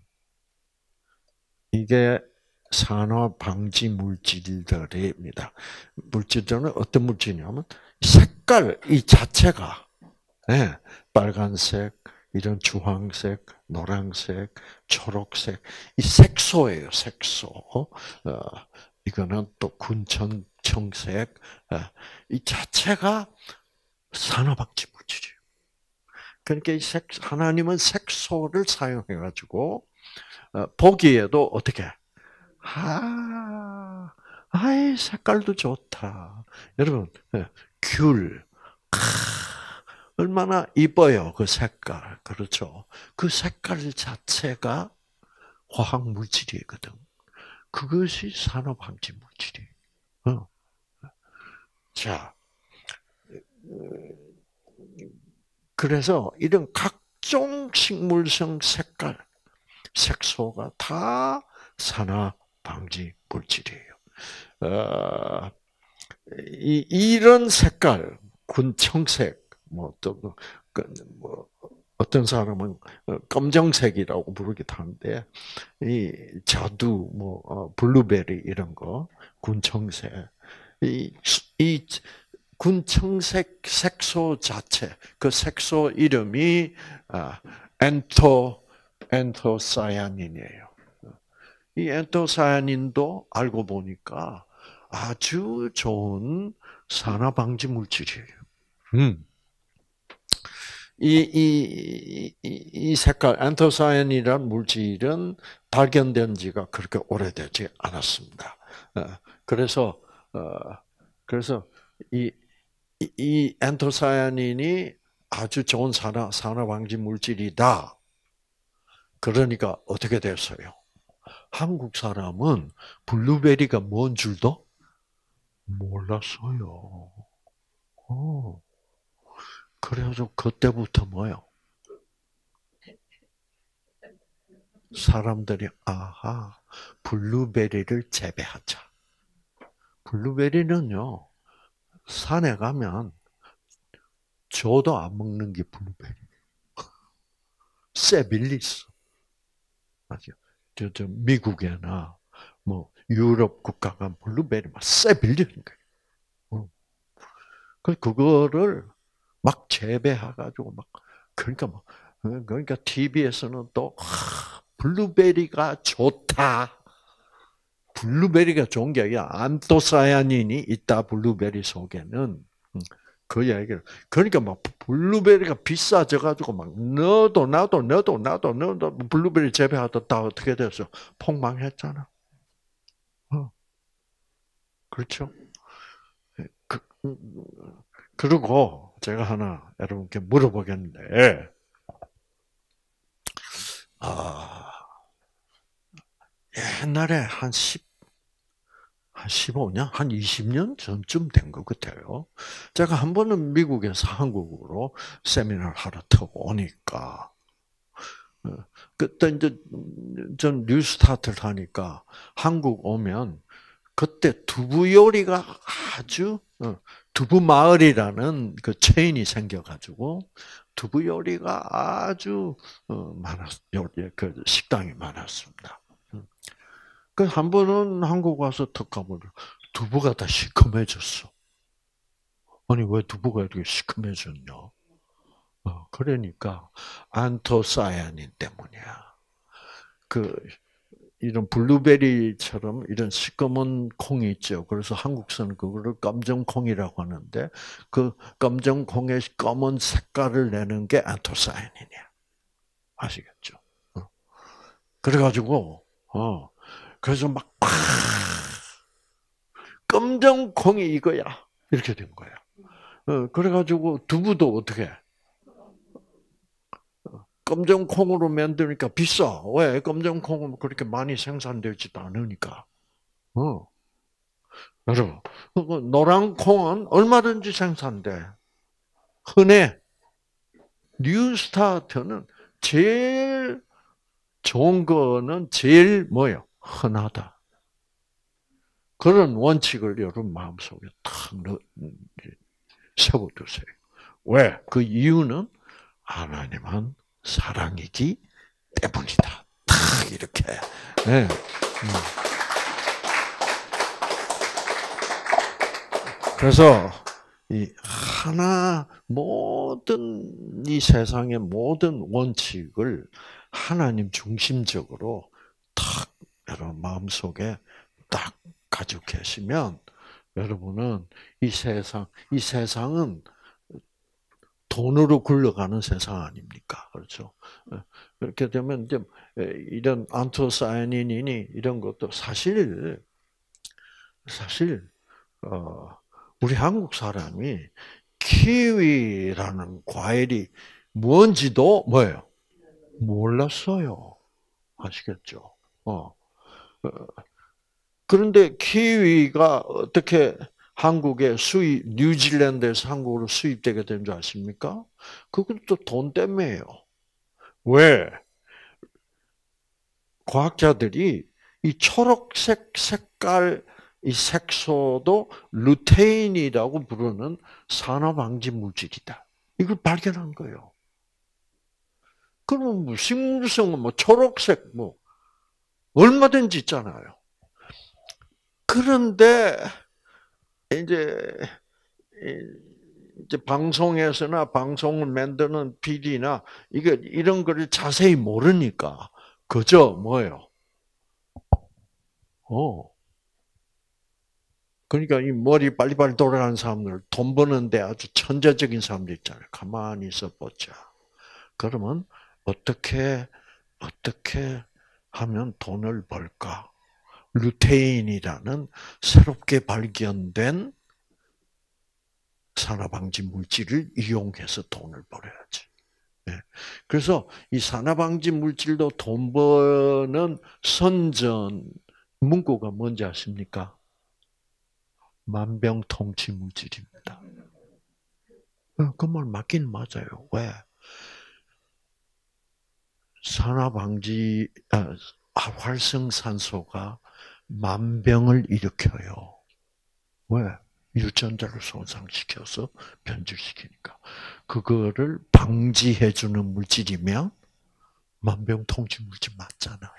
이게 산화 방지 물질들입니다. 물질들은 어떤 물질이냐면 색깔 이 자체가 네, 빨간색, 이런 주황색, 노란색, 초록색 이 색소예요. 색소. 어, 이거는 또 군청청색. 어, 이 자체가 산화 방지 물질이에요. 그러니까 이 색, 하나님은 색소를 사용해 가지고 보기에도 어떻게? 아, 아이 색깔도 좋다. 여러분, 귤, 아, 얼마나 이뻐요 그 색깔, 그렇죠? 그 색깔 자체가 화학 물질이거든. 그것이 산화방지 물질이에요. 어. 자, 그래서 이런 각종 식물성 색깔, 색소가 다 산화 방지 물질이에요. 어, 이, 이런 색깔, 군청색, 뭐, 또, 그, 뭐, 어떤 사람은 검정색이라고 부르기도 하는데, 이 자두, 뭐, 어, 블루베리 이런 거, 군청색, 이, 이 군청색 색소 자체, 그 색소 이름이 아, 엔토 엔토사야닌이에요. 이 엔토사야닌도 알고 보니까 아주 좋은 산화 방지 물질이에요. 음. 이, 이, 이, 이 색깔, 엔토사야닌이라는 물질은 발견된 지가 그렇게 오래되지 않았습니다. 그래서, 그래서 이, 이 엔토사야닌이 아주 좋은 산화, 산화 방지 물질이다. 그러니까 어떻게 됐어요? 한국 사람은 블루베리가 뭔 줄도 몰랐어요. 오. 그래가지고 그때부터 뭐요? 사람들이 아하 블루베리를 재배하자. 블루베리는요 산에 가면 줘도 안 먹는 게 블루베리. 세빌리스. 맞죠? 저, 저, 미국이나, 뭐, 유럽 국가가 블루베리 막 세빌리는 거예요. 어. 그, 그거를 막 재배해가지고 막, 그러니까 막, 어, 그러니까 티비에서는 또, 하, 블루베리가 좋다. 블루베리가 좋은 게 아니라 안토사야닌이 있다, 블루베리 속에는. 음, 그 이야기를. 그러니까 막 블루베리가 비싸져가지고 막 넣어도 나도 넣어도 나도 넣어도 블루베리 재배하다 다 어떻게 됐어? 폭망했잖아. 어, 그렇죠? 그, 음, 그리고 제가 하나 여러분께 물어보겠는데, 아, 옛날에 한 십, 한 십오 년, 한 이십 년 전쯤 된 것 같아요. 제가 한 번은 미국에서 한국으로 세미나를 하러 타고 오니까, 어, 그때 이제 전 뉴스타트를 하니까 한국 오면 그때 두부 요리가 아주 어, 두부 마을이라는 그 체인이 생겨가지고 두부 요리가 아주 어, 많았, 그 식당이 많았습니다. 그 한 번은 한국 와서 턱가물 두부가 다 시커매졌어. 아니 왜 두부가 이렇게 시커매졌냐? 어, 그러니까 안토사야닌 때문이야. 그 이런 블루베리처럼 이런 시꺼먼 콩이 있죠. 그래서 한국서는 그거를 검정콩이라고 하는데 그 검정콩의 검은 색깔을 내는 게 안토사야닌이야. 아시겠죠? 어. 그래가지고 어 그래서 막 검정콩이 이거야 이렇게 된 거야. 어 그래가지고 두부도 어떻게 검정콩으로 만드니까 비싸. 왜? 검정콩은 그렇게 많이 생산되지도 않으니까. 어. 여러분, 노란 콩은 얼마든지 생산돼. 흔해. 뉴스타트는 제일 좋은 거는 제일 뭐요? 흔하다. 그런 원칙을 여러분 마음속에 탁 세워두세요. 왜? 그 이유는 하나님은 사랑이기 때문이다. 탁 이렇게. 네. 그래서 이 하나 모든 이 세상의 모든 원칙을 하나님 중심적으로 탁 여러분 마음속에 딱 가지고 계시면 여러분은 이 세상 이 세상은 돈으로 굴러가는 세상 아닙니까? 그렇죠? 그렇게 되면 이제 이런 안토사이닌이니 이런 것도 사실 사실 어 우리 한국 사람이 키위라는 과일이 뭔지도 뭐예요? 몰랐어요. 아시겠죠? 어. 그런데 키위가 어떻게 한국에 수입, 뉴질랜드에서 한국으로 수입되게 된 줄 아십니까? 그것도 돈 때문에요. 왜? 과학자들이 이 초록색 색깔 이 색소도 루테인이라고 부르는 산화방지 물질이다. 이걸 발견한 거예요. 그럼 뭐 식물성은 뭐 초록색 뭐 얼마든지 있잖아요. 그런데 이제 이제 방송에서나 방송을 만드는 피디나 이게 이런 거를 자세히 모르니까 그저 뭐예요? 어. 그러니까 이 머리 빨리빨리 돌아가는 사람들, 돈 버는데 아주 천재적인 사람들 있잖아요. 가만히 있어 보자. 그러면 어떻게 어떻게 하면 돈을 벌까? 루테인이라는 새롭게 발견된 산화방지 물질을 이용해서 돈을 벌어야지. 그래서 이 산화방지 물질로 돈 버는 선전 문구가 뭔지 아십니까? 만병통치 물질입니다. 그 말 맞긴 맞아요. 왜? 산화방지, 아, 활성산소가 만병을 일으켜요. 왜? 유전자를 손상시켜서 변질시키니까. 그거를 방지해주는 물질이면 만병통치 물질 맞잖아요.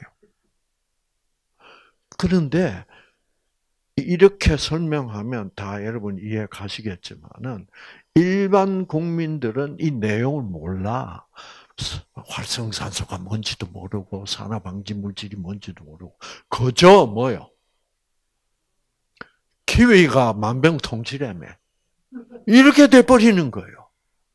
그런데 이렇게 설명하면 다 여러분 이해 가시겠지만은 일반 국민들은 이 내용을 몰라. 활성산소가 뭔지도 모르고 산화방지 물질이 뭔지도 모르고 그저 뭐요? 키위가 만병통치라며 이렇게 돼버리는 거예요.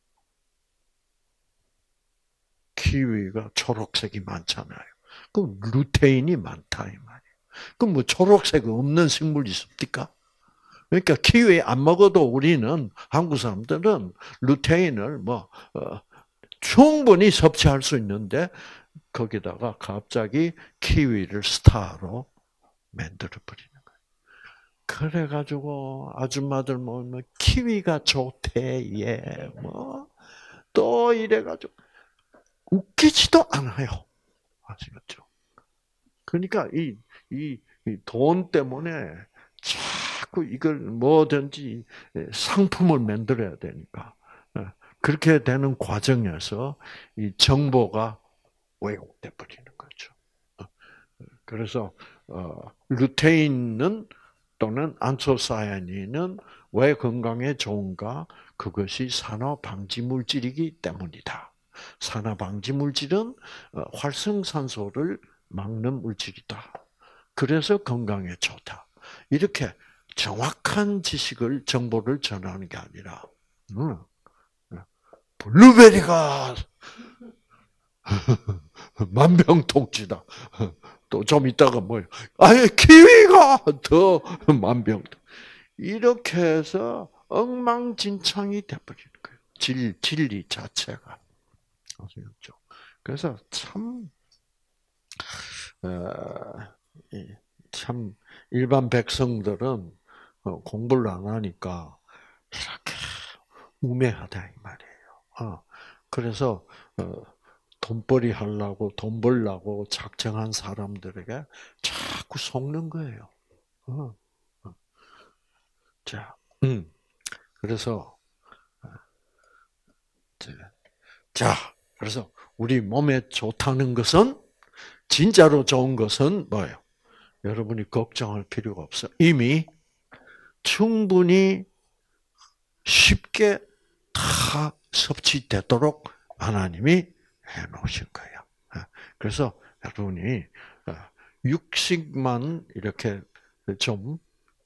키위가 초록색이 많잖아요. 그럼 루테인이 많다 이 말이에요. 그럼 뭐 초록색 없는 식물이 있습니까? 그러니까 키위 안 먹어도 우리는 한국 사람들은 루테인을 뭐 어, 충분히 섭취할 수 있는데 거기다가 갑자기 키위를 스타로 만들어 버리는 거예요. 그래가지고 아줌마들 모이면 키위가 좋대, 예, 뭐 또 이래가지고 웃기지도 않아요. 아시겠죠? 그러니까 이, 이, 이 돈 때문에 자꾸 이걸 뭐든지 상품을 만들어야 되니까. 그렇게 되는 과정에서 이 정보가 왜곡돼 버리는 거죠. 그래서 어, 루테인은 또는 안토사야닌은 왜 건강에 좋은가? 그것이 산화 방지 물질이기 때문이다. 산화 방지 물질은 활성산소를 막는 물질이다. 그래서 건강에 좋다. 이렇게 정확한 지식을 정보를 전하는 게 아니라 음, 블루베리가 만병통치다. 또 좀 있다가 뭐요? 아예 키위가 더 만병통. 이렇게 해서 엉망진창이 돼버리는 거예요. 진, 진리 자체가. 아시겠죠? 그래서 참, 어, 참, 일반 백성들은 공부를 안 하니까 이렇게 우매하다, 이 말이에요. 어, 그래서, 어, 돈벌이 하려고, 돈 벌려고 작정한 사람들에게 자꾸 속는 거예요. 어, 어. 자, 음, 그래서, 자, 그래서 우리 몸에 좋다는 것은, 진짜로 좋은 것은 뭐예요? 여러분이 걱정할 필요가 없어. 이미 충분히 쉽게 다 섭취되도록 하나님이 해 놓으신 거예요. 그래서 여러분이 육식만 이렇게 좀,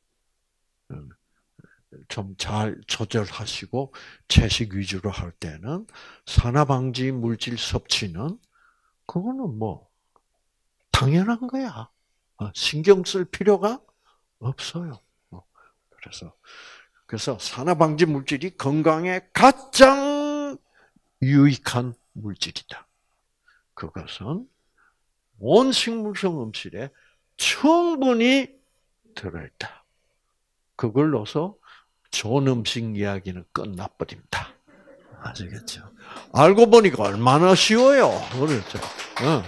좀 잘 조절하시고 채식 위주로 할 때는 산화방지 물질 섭취는 그거는 뭐 당연한 거야. 신경 쓸 필요가 없어요. 그래서 그래서 산화방지 물질이 건강에 가장 유익한 물질이다. 그것은 온 식물성 음식에 충분히 들어있다. 그걸로서 좋은 음식 이야기는 끝나버립니다. 아시겠죠? 알고 보니까 얼마나 쉬워요. 그렇죠? 어.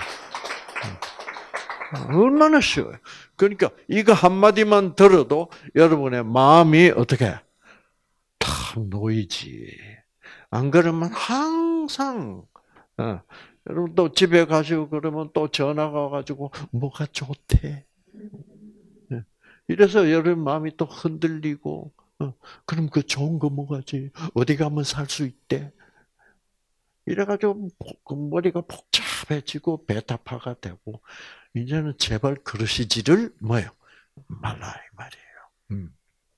얼마나 쉬워요. 그러니까 이거 한마디만 들어도 여러분의 마음이 어떻게 탁 놓이지. 안 그러면 항상 어, 여러분 또 집에 가시고 그러면 또 전화가 와가지고 뭐가 좋대. 이래서 여러분 마음이 또 흔들리고 어, 그럼 그 좋은 거 뭐가지? 어디 가면 살 수 있대. 이래가지고 머리가 복잡해지고 베타파가 되고 이제는 제발 그러시지를 뭐요 말라 이 말이에요. 음.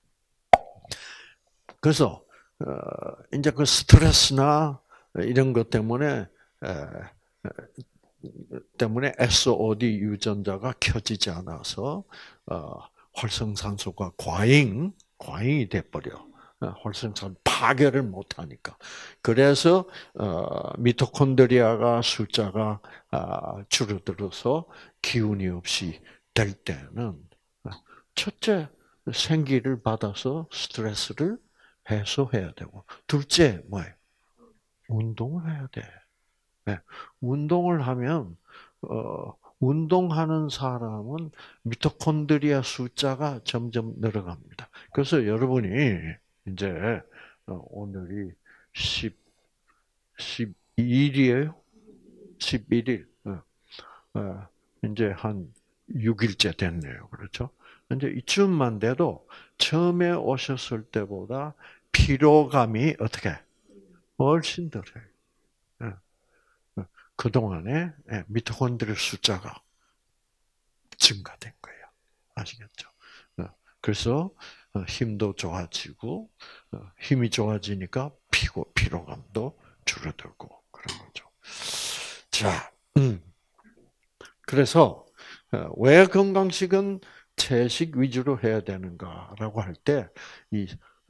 그래서 어, 이제 그 스트레스나 이런 것 때문에 에, 때문에 에스오디 유전자가 켜지지 않아서 어, 활성산소가 과잉 과잉이 돼버려. 활성산 파괴를 못하니까. 그래서 어, 미토콘드리아가 숫자가 아, 줄어들어서 기운이 없이 될 때는 첫째 생기를 받아서 스트레스를 해소해야 되고, 둘째 뭐예요? 운동을 해야 돼. 네. 운동을 하면 어, 운동하는 사람은 미토콘드리아 숫자가 점점 늘어갑니다. 그래서 여러분이 이제 어, 오늘이 십, 십이 일이에요? 십일 일. 어, 어, 이제 한 육 일째 됐네요. 그렇죠? 이제 이쯤만 돼도 처음에 오셨을 때보다 피로감이 어떻게 훨씬 덜해요. 예. 어, 그동안에 예, 미토콘드리아 숫자가 증가된 거예요. 아시겠죠? 어, 그래서 어, 힘도 좋아지고 힘이 좋아지니까 피고 피로감도 줄어들고 그런 거죠. 자, 음. 그래서 왜 건강식은 채식 위주로 해야 되는가라고 할 때 이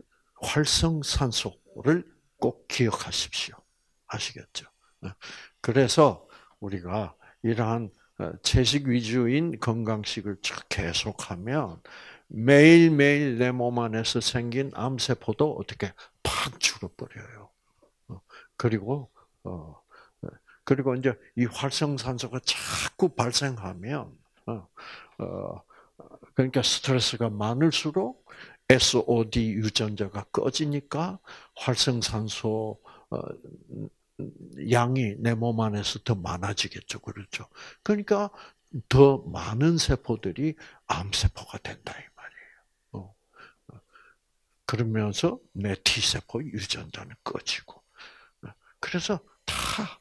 활성산소를 꼭 기억하십시오. 아시겠죠? 그래서 우리가 이러한 채식 위주인 건강식을 계속하면 매일매일 내 몸 안에서 생긴 암세포도 어떻게 팍 줄어버려요. 그리고 어 그리고 이제 이 활성산소가 자꾸 발생하면 어, 어 그러니까 스트레스가 많을수록 에스오디 유전자가 꺼지니까 활성산소 어, 양이 내 몸 안에서 더 많아지겠죠. 그렇죠. 그러니까 더 많은 세포들이 암세포가 된다 이 말이에요. 어. 그러면서 내 T세포 유전자는 꺼지고. 그래서 다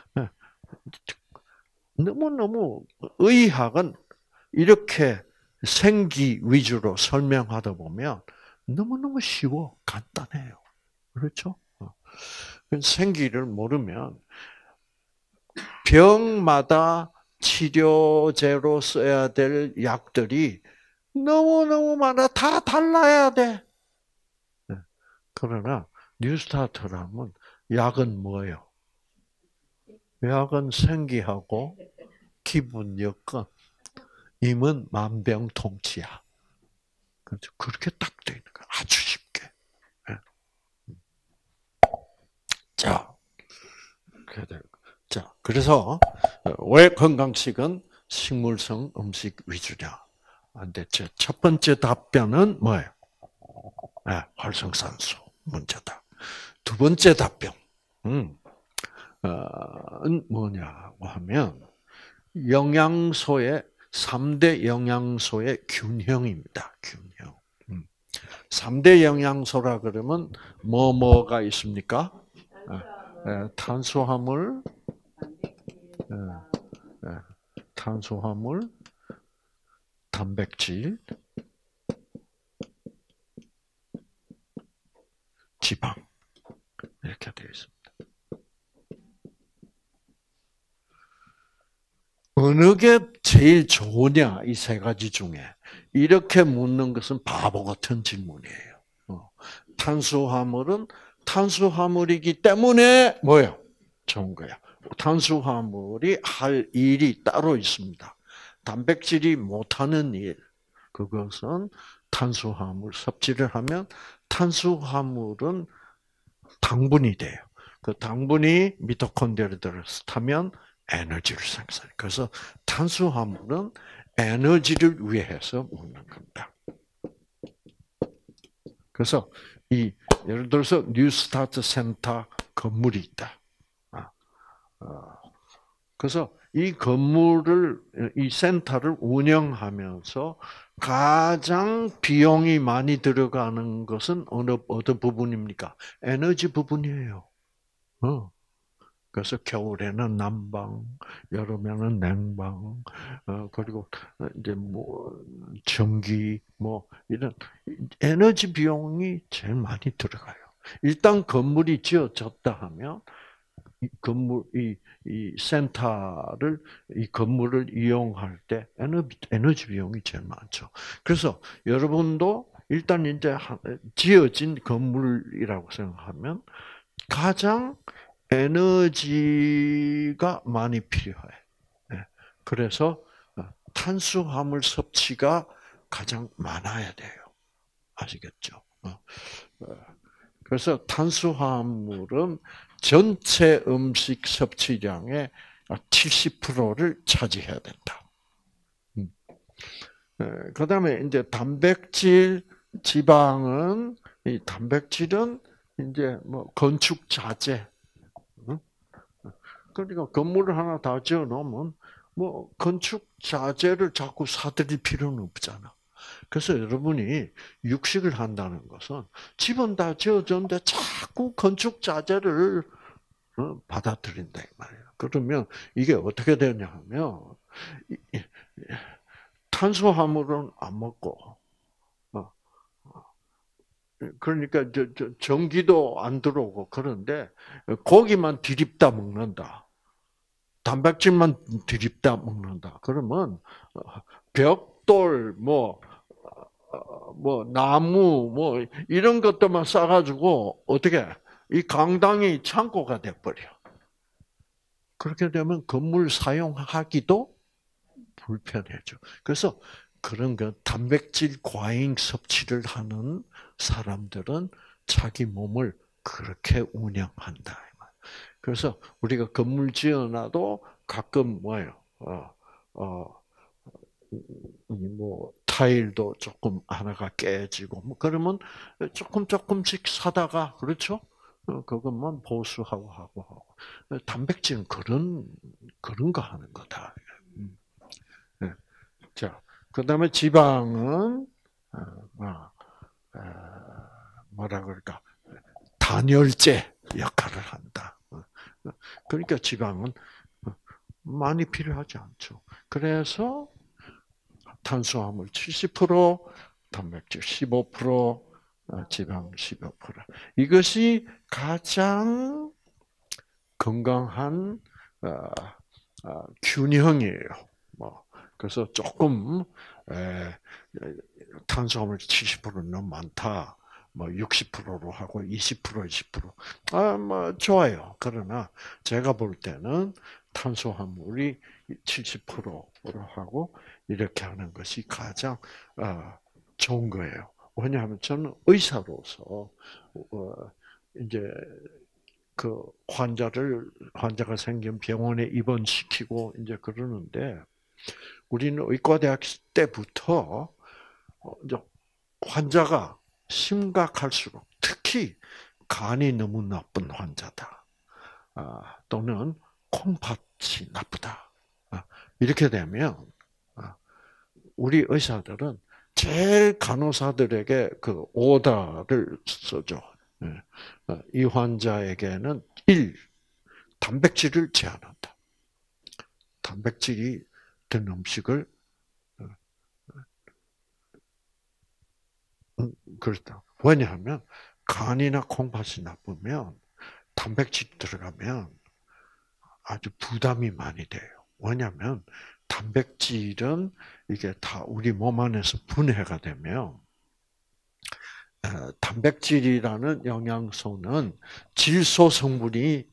너무너무 의학은 이렇게 생기 위주로 설명하다 보면 너무너무 쉬워, 간단해요. 그렇죠? 생기를 모르면 병마다 치료제로 써야 될 약들이 너무너무 많아. 다 달라야 돼. 그러나 뉴스타트라면 약은 뭐예요? 약은 생기하고 기분 여건, 임은 만병통치야. 그렇죠. 그렇게 딱 돼 있는 거야. 아주 쉽게. 자, 자, 그래서 왜 건강식은 식물성 음식 위주냐? 근데 첫 번째 답변은 뭐예요? 네, 활성산소 문제다. 두 번째 답변, 음, 어, 뭐냐고 하면 영양소의 삼 대 영양소의 균형입니다. 균형. 음. 삼 대 영양소라 그러면 뭐 뭐가 있습니까? 예, 탄수화물, 예, 예, 탄수화물, 단백질, 지방 이렇게 되어 있습니다. 어느 게 제일 좋으냐 이 세 가지 중에 이렇게 묻는 것은 바보 같은 질문이에요. 어. 탄수화물은 탄수화물이기 때문에 뭐예요? 좋은 거야. 탄수화물이 할 일이 따로 있습니다. 단백질이 못하는 일, 그것은 탄수화물 섭취를 하면 탄수화물은 당분이 돼요. 그 당분이 미토콘드리아를 타면 에너지를 생산해. 그래서 탄수화물은 에너지를 위해서 먹는 겁니다. 그래서 이 예를 들어서 뉴스타트 센터 건물이 있다. 그래서 이 건물을 이 센터를 운영하면서 가장 비용이 많이 들어가는 것은 어느 어떤 부분입니까? 에너지 부분이에요. 어. 그래서 겨울에는 난방, 여름에는 냉방, 어, 그리고 이제 뭐 전기, 뭐 이런 에너지 비용이 제일 많이 들어가요. 일단 건물이 지어졌다 하면 이 건물 이, 이 센터를 이 건물을 이용할 때 에너지 에너지 비용이 제일 많죠. 그래서 여러분도 일단 이제 지어진 건물이라고 생각하면 가장 에너지가 많이 필요해. 그래서 탄수화물 섭취가 가장 많아야 돼요. 아시겠죠? 그래서 탄수화물은 전체 음식 섭취량의 칠십 퍼센트를 차지해야 된다. 그 다음에 이제 단백질, 지방은, 이 단백질은 이제 뭐 건축 자재. 그러니까 건물을 하나 다 지어 놓으면 뭐 건축 자재를 자꾸 사들일 필요는 없잖아. 그래서 여러분이 육식을 한다는 것은 집은 다 지어졌는데 자꾸 건축 자재를 받아들인다 이 말이에요. 그러면 이게 어떻게 되냐 하면 탄수화물은 안 먹고 그러니까 저, 저 전기도 안 들어오고 그런데 고기만 디립다 먹는다. 단백질만 디립다 먹는다. 그러면 벽돌 뭐 뭐 나무 뭐 이런 것들만 싸가지고 어떻게 이 강당이 창고가 돼버려. 그렇게 되면 건물 사용하기도 불편해져. 그래서 그런 거 단백질 과잉 섭취를 하는 사람들은 자기 몸을 그렇게 운영한다. 그래서 우리가 건물 지어놔도 가끔 뭐예요? 어, 어, 뭐 타일도 조금 하나가 깨지고 뭐 그러면 조금 조금씩 사다가 그렇죠? 그것만 보수하고 하고 하고 단백질은 그런 그런 거 하는 거다. 네. 자, 그다음에 지방은 뭐라 그럴까 단열재 역할을 한다. 그러니까 지방은 많이 필요하지 않죠. 그래서 탄수화물 칠십 퍼센트, 단백질 십오 퍼센트, 지방 십오 퍼센트. 이것이 가장 건강한 균형이에요. 뭐 그래서 조금 탄수화물 칠십 퍼센트는 너무 많다. 뭐 육십 퍼센트로 하고 이십 퍼센트, 이십 퍼센트. 아, 뭐 좋아요. 그러나 제가 볼 때는 탄수화물이 칠십 퍼센트로 하고 이렇게 하는 것이 가장 좋은 거예요. 왜냐하면 저는 의사로서 이제 그 환자를 환자가 생긴 병원에 입원시키고 이제 그러는데 우리는 의과대학 때부터 이제 환자가 심각할수록 특히 간이 너무 나쁜 환자다. 또는 콩팥이 나쁘다. 이렇게 되면 우리 의사들은 제일 간호사들에게 그 오다를 써줘. 이 환자에게는 일, 단백질을 제한한다. 단백질이 든 음식을 그렇다. 왜냐하면 간이나 콩팥이 나쁘면 단백질이 들어가면 아주 부담이 많이 돼요. 왜냐하면 단백질은 이게 다 우리 몸 안에서 분해가 되면 단백질이라는 영양소는 질소 성분이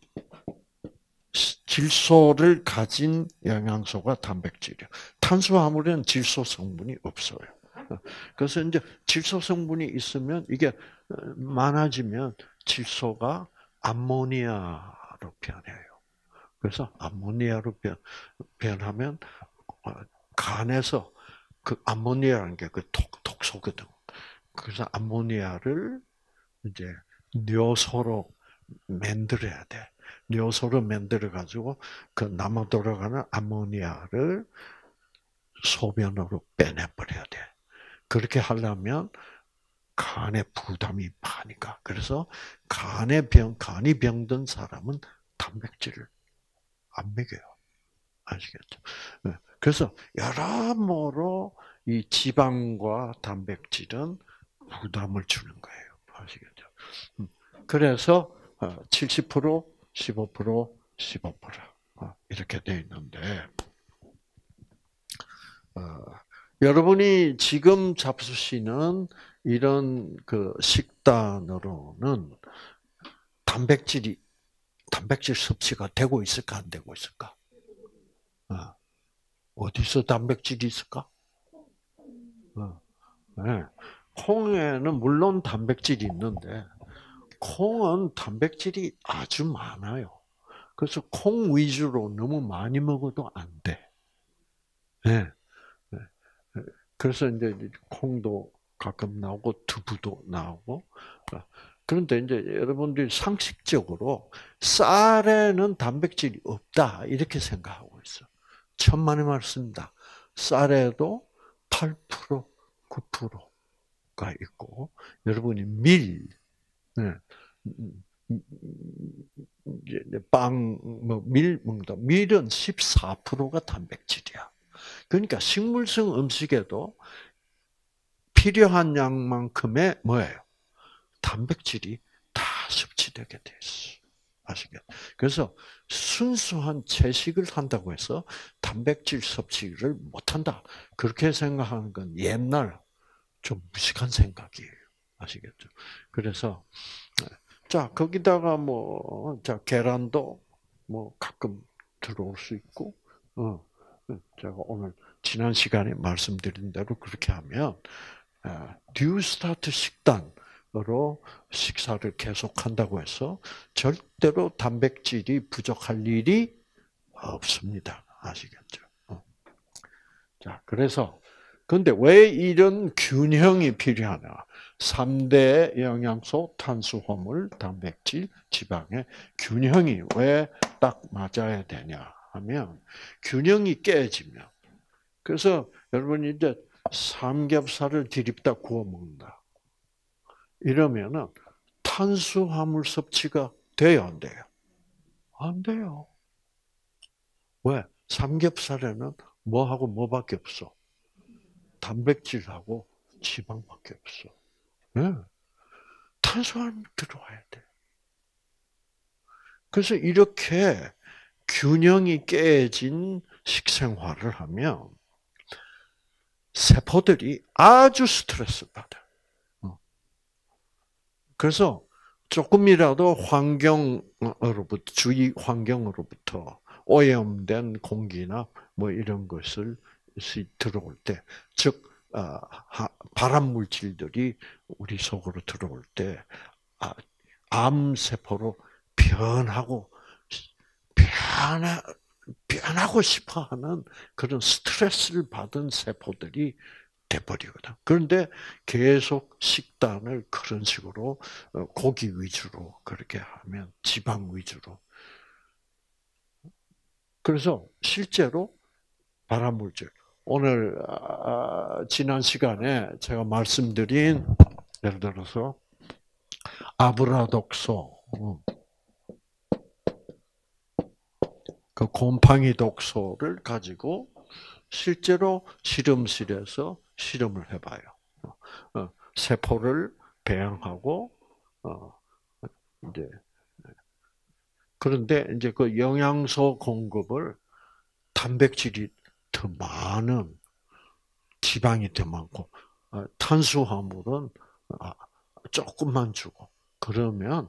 질소를 가진 영양소가 단백질이에요. 탄수화물에는 질소 성분이 없어요. 그래서 이제 질소 성분이 있으면 이게 많아지면 질소가 암모니아로 변해요. 그래서 암모니아로 변, 변하면 간에서 그 암모니아라는 게 그 독소거든. 그래서 암모니아를 이제 뇨소로 만들어야 돼. 뇨소로 만들어 가지고 그 남아 돌아가는 암모니아를 소변으로 빼내버려야 돼. 그렇게 하려면 간에 부담이 많이 가. 그래서 간에 병, 간이 병든 사람은 단백질을 안 먹여요. 아시겠죠? 그래서 여러모로 이 지방과 단백질은 부담을 주는 거예요. 아시겠죠? 그래서 칠십 퍼센트, 십오 퍼센트, 십오 퍼센트 이렇게 돼 있는데 여러분이 지금 잡수시는 이런 그 식단으로는 단백질이 단백질 섭취가 되고 있을까 안 되고 있을까? 어. 어디서 단백질이 있을까? 어. 네. 콩에는 물론 단백질이 있는데 콩은 단백질이 아주 많아요. 그래서 콩 위주로 너무 많이 먹어도 안 돼. 네. 네. 그래서 이제 콩도 가끔 나오고 두부도 나오고. 그런데 이제 여러분들이 상식적으로 쌀에는 단백질이 없다 이렇게 생각하고 있어. 천만의 말씀입니다. 쌀에도 팔 퍼센트, 구 퍼센트가 있고 여러분이 밀, 네. 빵, 뭐, 밀 먹다. 밀은 십사 퍼센트가 단백질이야. 그러니까 식물성 음식에도 필요한 양만큼의 뭐예요? 단백질이 다 섭취되게 돼 있어. 아시겠죠? 그래서 순수한 채식을 한다고 해서 단백질 섭취를 못한다. 그렇게 생각하는 건 옛날 좀 무식한 생각이에요. 아시겠죠? 그래서 자 거기다가 뭐 자 계란도 뭐 가끔 들어올 수 있고, 어 제가 오늘 지난 시간에 말씀드린 대로 그렇게 하면 뉴스타트 식단으로 식사를 계속한다고 해서 절대로 단백질이 부족할 일이 없습니다. 아시겠죠? 자, 그래서 근데 왜 이런 균형이 필요하냐? 삼 대 영양소, 탄수화물, 단백질, 지방의 균형이 왜 딱 맞아야 되냐 하면 균형이 깨지면 그래서 여러분이 이제 삼겹살을 디립다 구워 먹는다. 이러면은 탄수화물 섭취가 돼요, 안 돼요? 안 돼요. 왜? 삼겹살에는 뭐하고 뭐밖에 없어? 단백질하고 지방밖에 없어. 네. 탄수화물 들어와야 돼. 그래서 이렇게 균형이 깨진 식생활을 하면 세포들이 아주 스트레스 받아요. 그래서 조금이라도 환경으로부터, 주위 환경으로부터 오염된 공기나 뭐 이런 것을 들어올 때, 즉, 발암 물질들이 우리 속으로 들어올 때, 암세포로 변하고, 변하, 변하고 싶어 하는 그런 스트레스를 받은 세포들이 돼버리거든. 그런데 계속 식단을 그런 식으로 고기 위주로 그렇게 하면 지방 위주로. 그래서 실제로 발암물질. 오늘 지난 시간에 제가 말씀드린 예를 들어서 아브라독소, 그 곰팡이 독소를 가지고 실제로 실험실에서 실험을 해봐요. 세포를 배양하고, 이제, 그런데 이제 그 영양소 공급을 단백질이 더 많은, 지방이 더 많고, 탄수화물은 조금만 주고, 그러면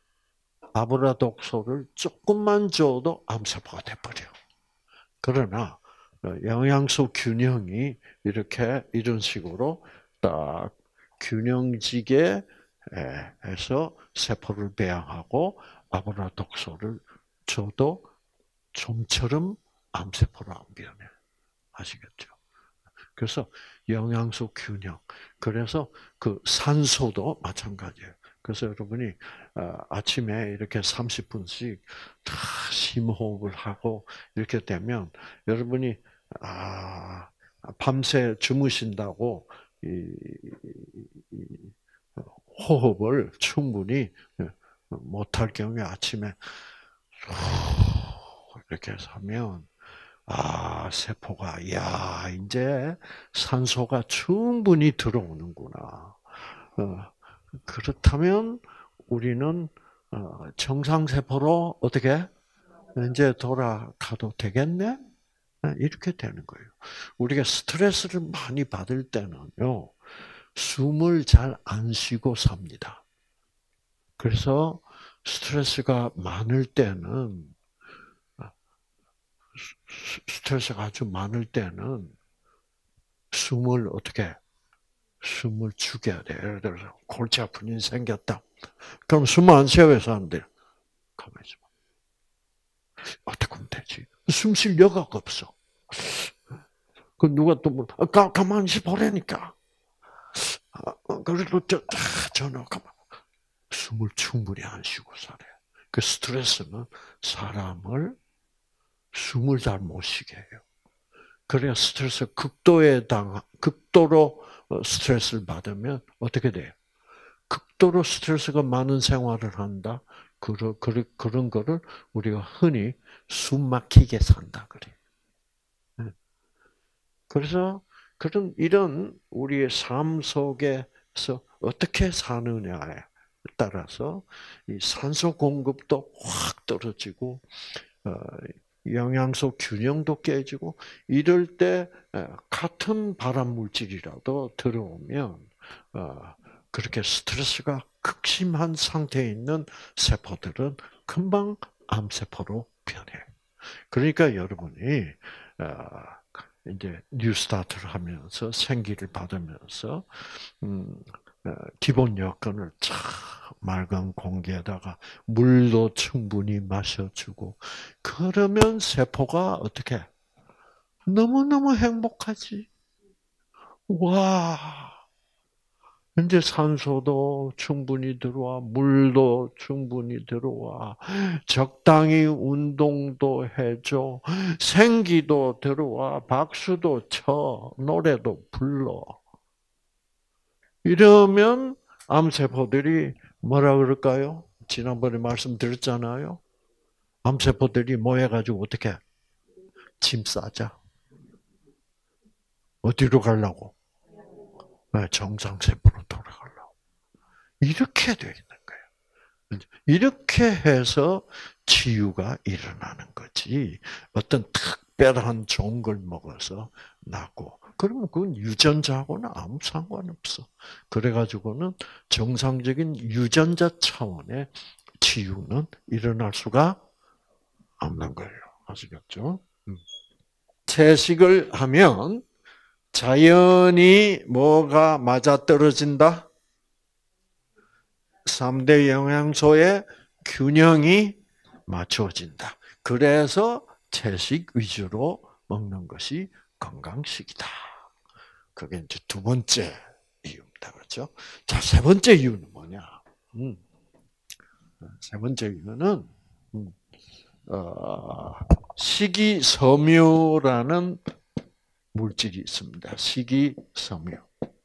아브라독소를 조금만 줘도 암세포가 돼버려. 그러나, 영양소 균형이 이렇게 이런 식으로 딱 균형지게 해서 세포를 배양하고 아브라독소를 줘도 좀처럼 암세포로 안 변해. 아시겠죠? 그래서 영양소 균형. 그래서 그 산소도 마찬가지예요. 그래서 여러분이 아침에 이렇게 삼십 분씩 다 심호흡을 하고 이렇게 되면 여러분이 아, 밤새 주무신다고 이, 이 호흡을 충분히 못할 경우에 아침에 이렇게 해서 하면 아, 세포가 야, 이제 산소가 충분히 들어오는구나. 어, 그렇다면 우리는 정상 세포로 어떻게 이제 돌아가도 되겠네? 이렇게 되는 거예요. 우리가 스트레스를 많이 받을 때는요, 숨을 잘 안 쉬고 삽니다. 그래서 스트레스가 많을 때는, 스트레스가 아주 많을 때는 숨을 어떻게 숨을 죽여야 돼. 예를 들어서 골치 아픈 일이 생겼다. 그럼 숨 안 쉬어서 안 돼. 가만히 있어. 어떻게 하면 되지? 숨 쉴 여가가 없어. 그 누가 또 뭐, 아, 가, 가만히 있어 보라니까. 아, 그래도 저, 아, 저는 가만. 숨을 충분히 안 쉬고 살아요. 그 스트레스는 사람을 숨을 잘 못 쉬게 해요. 그래야 스트레스 극도에 당, 극도로 스트레스를 받으면 어떻게 돼요? 극도로 스트레스가 많은 생활을 한다. 그런, 그런, 그런 거를 우리가 흔히 숨 막히게 산다. 그래. 그래서 그런, 이런 우리의 삶 속에서 어떻게 사느냐에 따라서 이 산소 공급도 확 떨어지고, 어, 영양소 균형도 깨지고, 이럴 때 같은 발암 물질이라도 들어오면 어, 그렇게 스트레스가 극심한 상태에 있는 세포들은 금방 암세포로 변해요. 그러니까 여러분이 이제 뉴스타트를 하면서 생기를 받으면서 음, 기본 여건을 참 맑은 공기에다가 물도 충분히 마셔주고 그러면 세포가 어떻게 너무너무 행복하지. 와, 이제 산소도 충분히 들어와, 물도 충분히 들어와, 적당히 운동도 해줘, 생기도 들어와, 박수도 쳐, 노래도 불러. 이러면 암세포들이 뭐라 그럴까요? 지난번에 말씀드렸잖아요. 암세포들이 모여가지고 어떻게? 짐 싸자. 어디로 가려고? 정상세포로 돌아가려고. 이렇게 되어 있는 거예요. 이렇게 해서 치유가 일어나는 거지. 어떤 특별한 좋은 걸 먹어서 낫고. 그러면 그건 유전자하고는 아무 상관없어. 그래가지고는 정상적인 유전자 차원의 치유는 일어날 수가 없는 거예요. 아시겠죠? 채식을 하면 자연히 뭐가 맞아떨어진다? 삼 대 영양소의 균형이 맞춰진다. 그래서 채식 위주로 먹는 것이 건강식이다. 그게 이제 두 번째 이유입니다. 그렇죠? 자, 세 번째 이유는 뭐냐? 음, 세 번째 이유는, 음, 어, 식이섬유라는 물질이 있습니다. 식이섬유.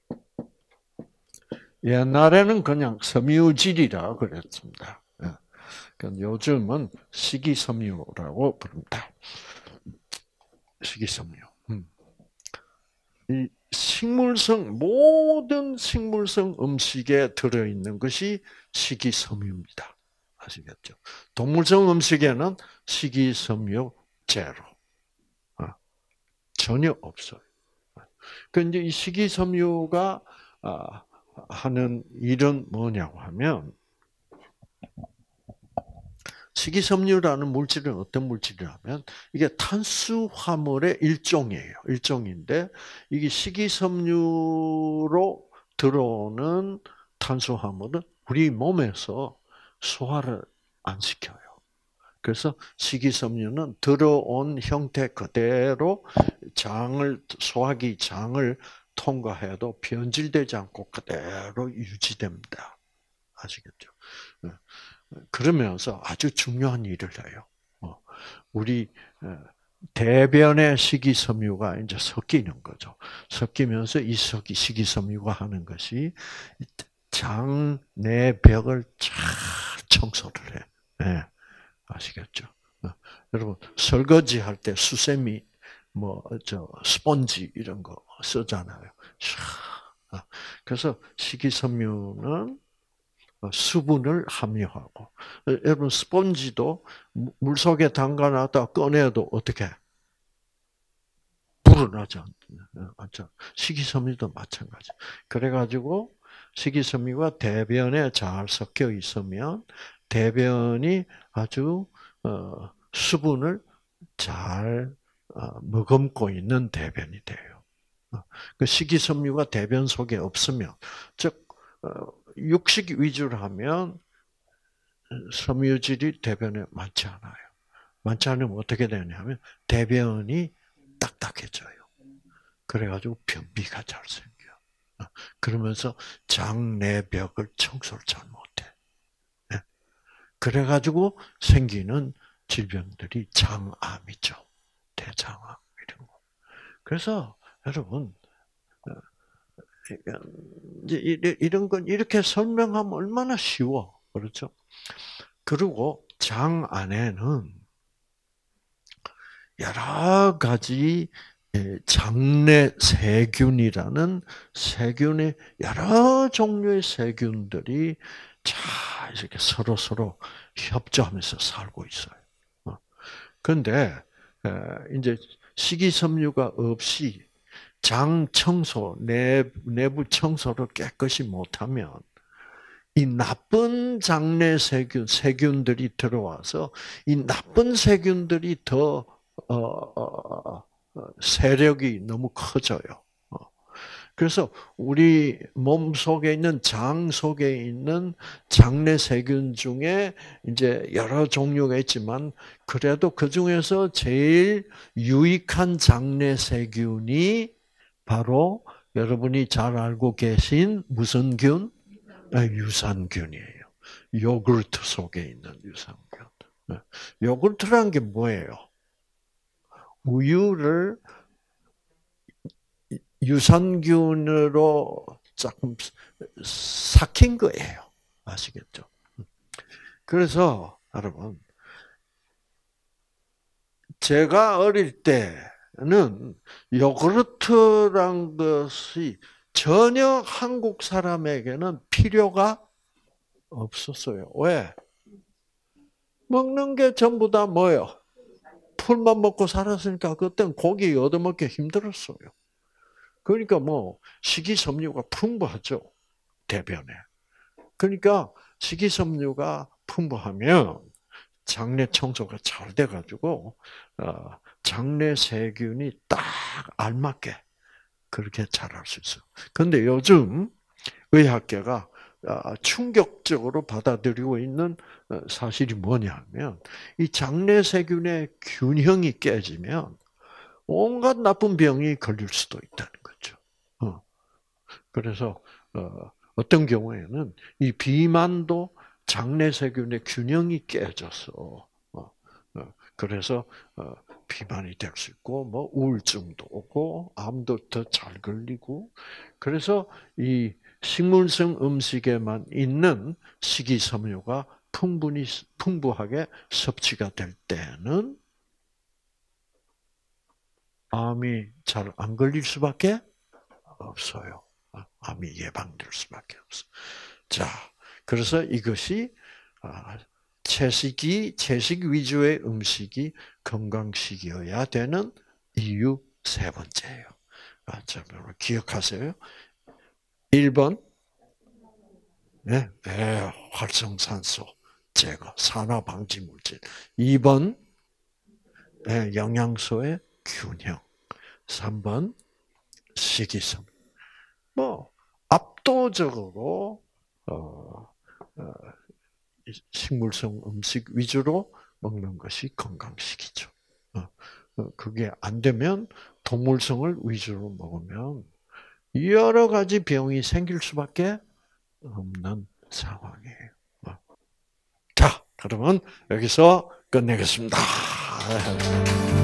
옛날에는 그냥 섬유질이라 그랬습니다. 요즘은 식이섬유라고 부릅니다. 식이섬유. 이 식물성 모든 식물성 음식에 들어있는 것이 식이섬유입니다. 아시겠죠? 동물성 음식에는 식이섬유 제로. 전혀 없어요. 그런데 이 식이섬유가 하는 일은 뭐냐고 하면, 식이섬유라는 물질은 어떤 물질이냐면 이게 탄수화물의 일종이에요. 일종인데 이게 식이섬유로 들어오는 탄수화물은 우리 몸에서 소화를 안 시켜요. 그래서 식이섬유는 들어온 형태 그대로 장을 소화기 장을 통과해도 변질되지 않고 그대로 유지됩니다. 아시겠죠? 그러면서 아주 중요한 일을 해요. 우리 대변의 식이섬유가 이제 섞이는 거죠. 섞이면서 이 식이섬유가 하는 것이 장 내벽을 쫙 청소를 해. 네. 아시겠죠? 여러분 설거지 할 때 수세미, 뭐 저 스펀지 이런 거 쓰잖아요. 그래서 식이섬유는 수분을 함유하고, 여러분 스펀지도 물 속에 담가놨다 꺼내도 어떻게 불어나지 않죠. 식이섬유도 마찬가지. 그래가지고 식이섬유가 대변에 잘 섞여 있으면 대변이 아주 수분을 잘 머금고 있는 대변이 돼요. 그 식이섬유가 대변 속에 없으면, 즉 육식 위주로 하면 섬유질이 대변에 많지 않아요. 많지 않으면 어떻게 되냐면 대변이 딱딱해져요. 그래가지고 변비가 잘 생겨. 그러면서 장내벽을 청소를 잘 못해. 그래가지고 생기는 질병들이 장암이죠. 대장암 이런 거. 그래서 여러분 이제 이런 건 이렇게 설명하면 얼마나 쉬워, 그렇죠? 그리고 장 안에는 여러 가지 장내 세균이라는 세균의 여러 종류의 세균들이 잘 이렇게 서로 서로 협조하면서 살고 있어요. 그런데 이제 식이섬유가 없이 장 청소, 내부 청소를 깨끗이 못하면 이 나쁜 장내 세균, 세균들이 들어와서 이 나쁜 세균들이 더 어, 어, 세력이 너무 커져요. 그래서 우리 몸 속에 있는 장 속에 있는 장내 세균 중에 이제 여러 종류가 있지만 그래도 그 중에서 제일 유익한 장내 세균이 바로 여러분이 잘 알고 계신 무슨 균? 유산균이에요. 요구르트 속에 있는 유산균. 요구르트라는 게 뭐예요? 우유를 유산균으로 조금 삭힌 거예요. 아시겠죠? 그래서 여러분, 제가 어릴 때는 요구르트란 것이 전혀 한국 사람에게는 필요가 없었어요. 왜? 먹는 게 전부 다 뭐예요? 풀만 먹고 살았으니까 그때는 고기 얻어먹기 힘들었어요. 그러니까 뭐 식이섬유가 풍부하죠. 대변에. 그러니까 식이섬유가 풍부하면 장내 청소가 잘 돼가지고 장내 세균이 딱 알맞게 그렇게 자랄 수 있어요. 그런데 요즘 의학계가 충격적으로 받아들이고 있는 사실이 뭐냐면 이 장내 세균의 균형이 깨지면 온갖 나쁜 병이 걸릴 수도 있다는 거죠. 그래서 어떤 경우에는 이 비만도 장내 세균의 균형이 깨져서 그래서 비만이 될 수 있고 뭐 우울증도 오고 암도 더 잘 걸리고 그래서 이 식물성 음식에만 있는 식이섬유가 풍분히 풍부하게 섭취가 될 때는 암이 잘 안 걸릴 수밖에 없어요. 암이 예방될 수밖에 없어. 자, 그래서 이것이 채식이 채식 위주의 음식이 건강식이어야 되는 이유 세 번째예요. 자, 기억하세요. 일 번, 네, 네, 활성산소 제거, 산화 방지 물질. 이 번, 네, 영양소의 균형. 삼 번, 식이섬유. 뭐 압도적으로 어, 어, 식물성 음식 위주로 먹는 것이 건강식이죠. 어, 어, 그게 안 되면 동물성을 위주로 먹으면 여러 가지 병이 생길 수밖에 없는 상황이에요. 어. 자, 그러면 여기서 끝내겠습니다.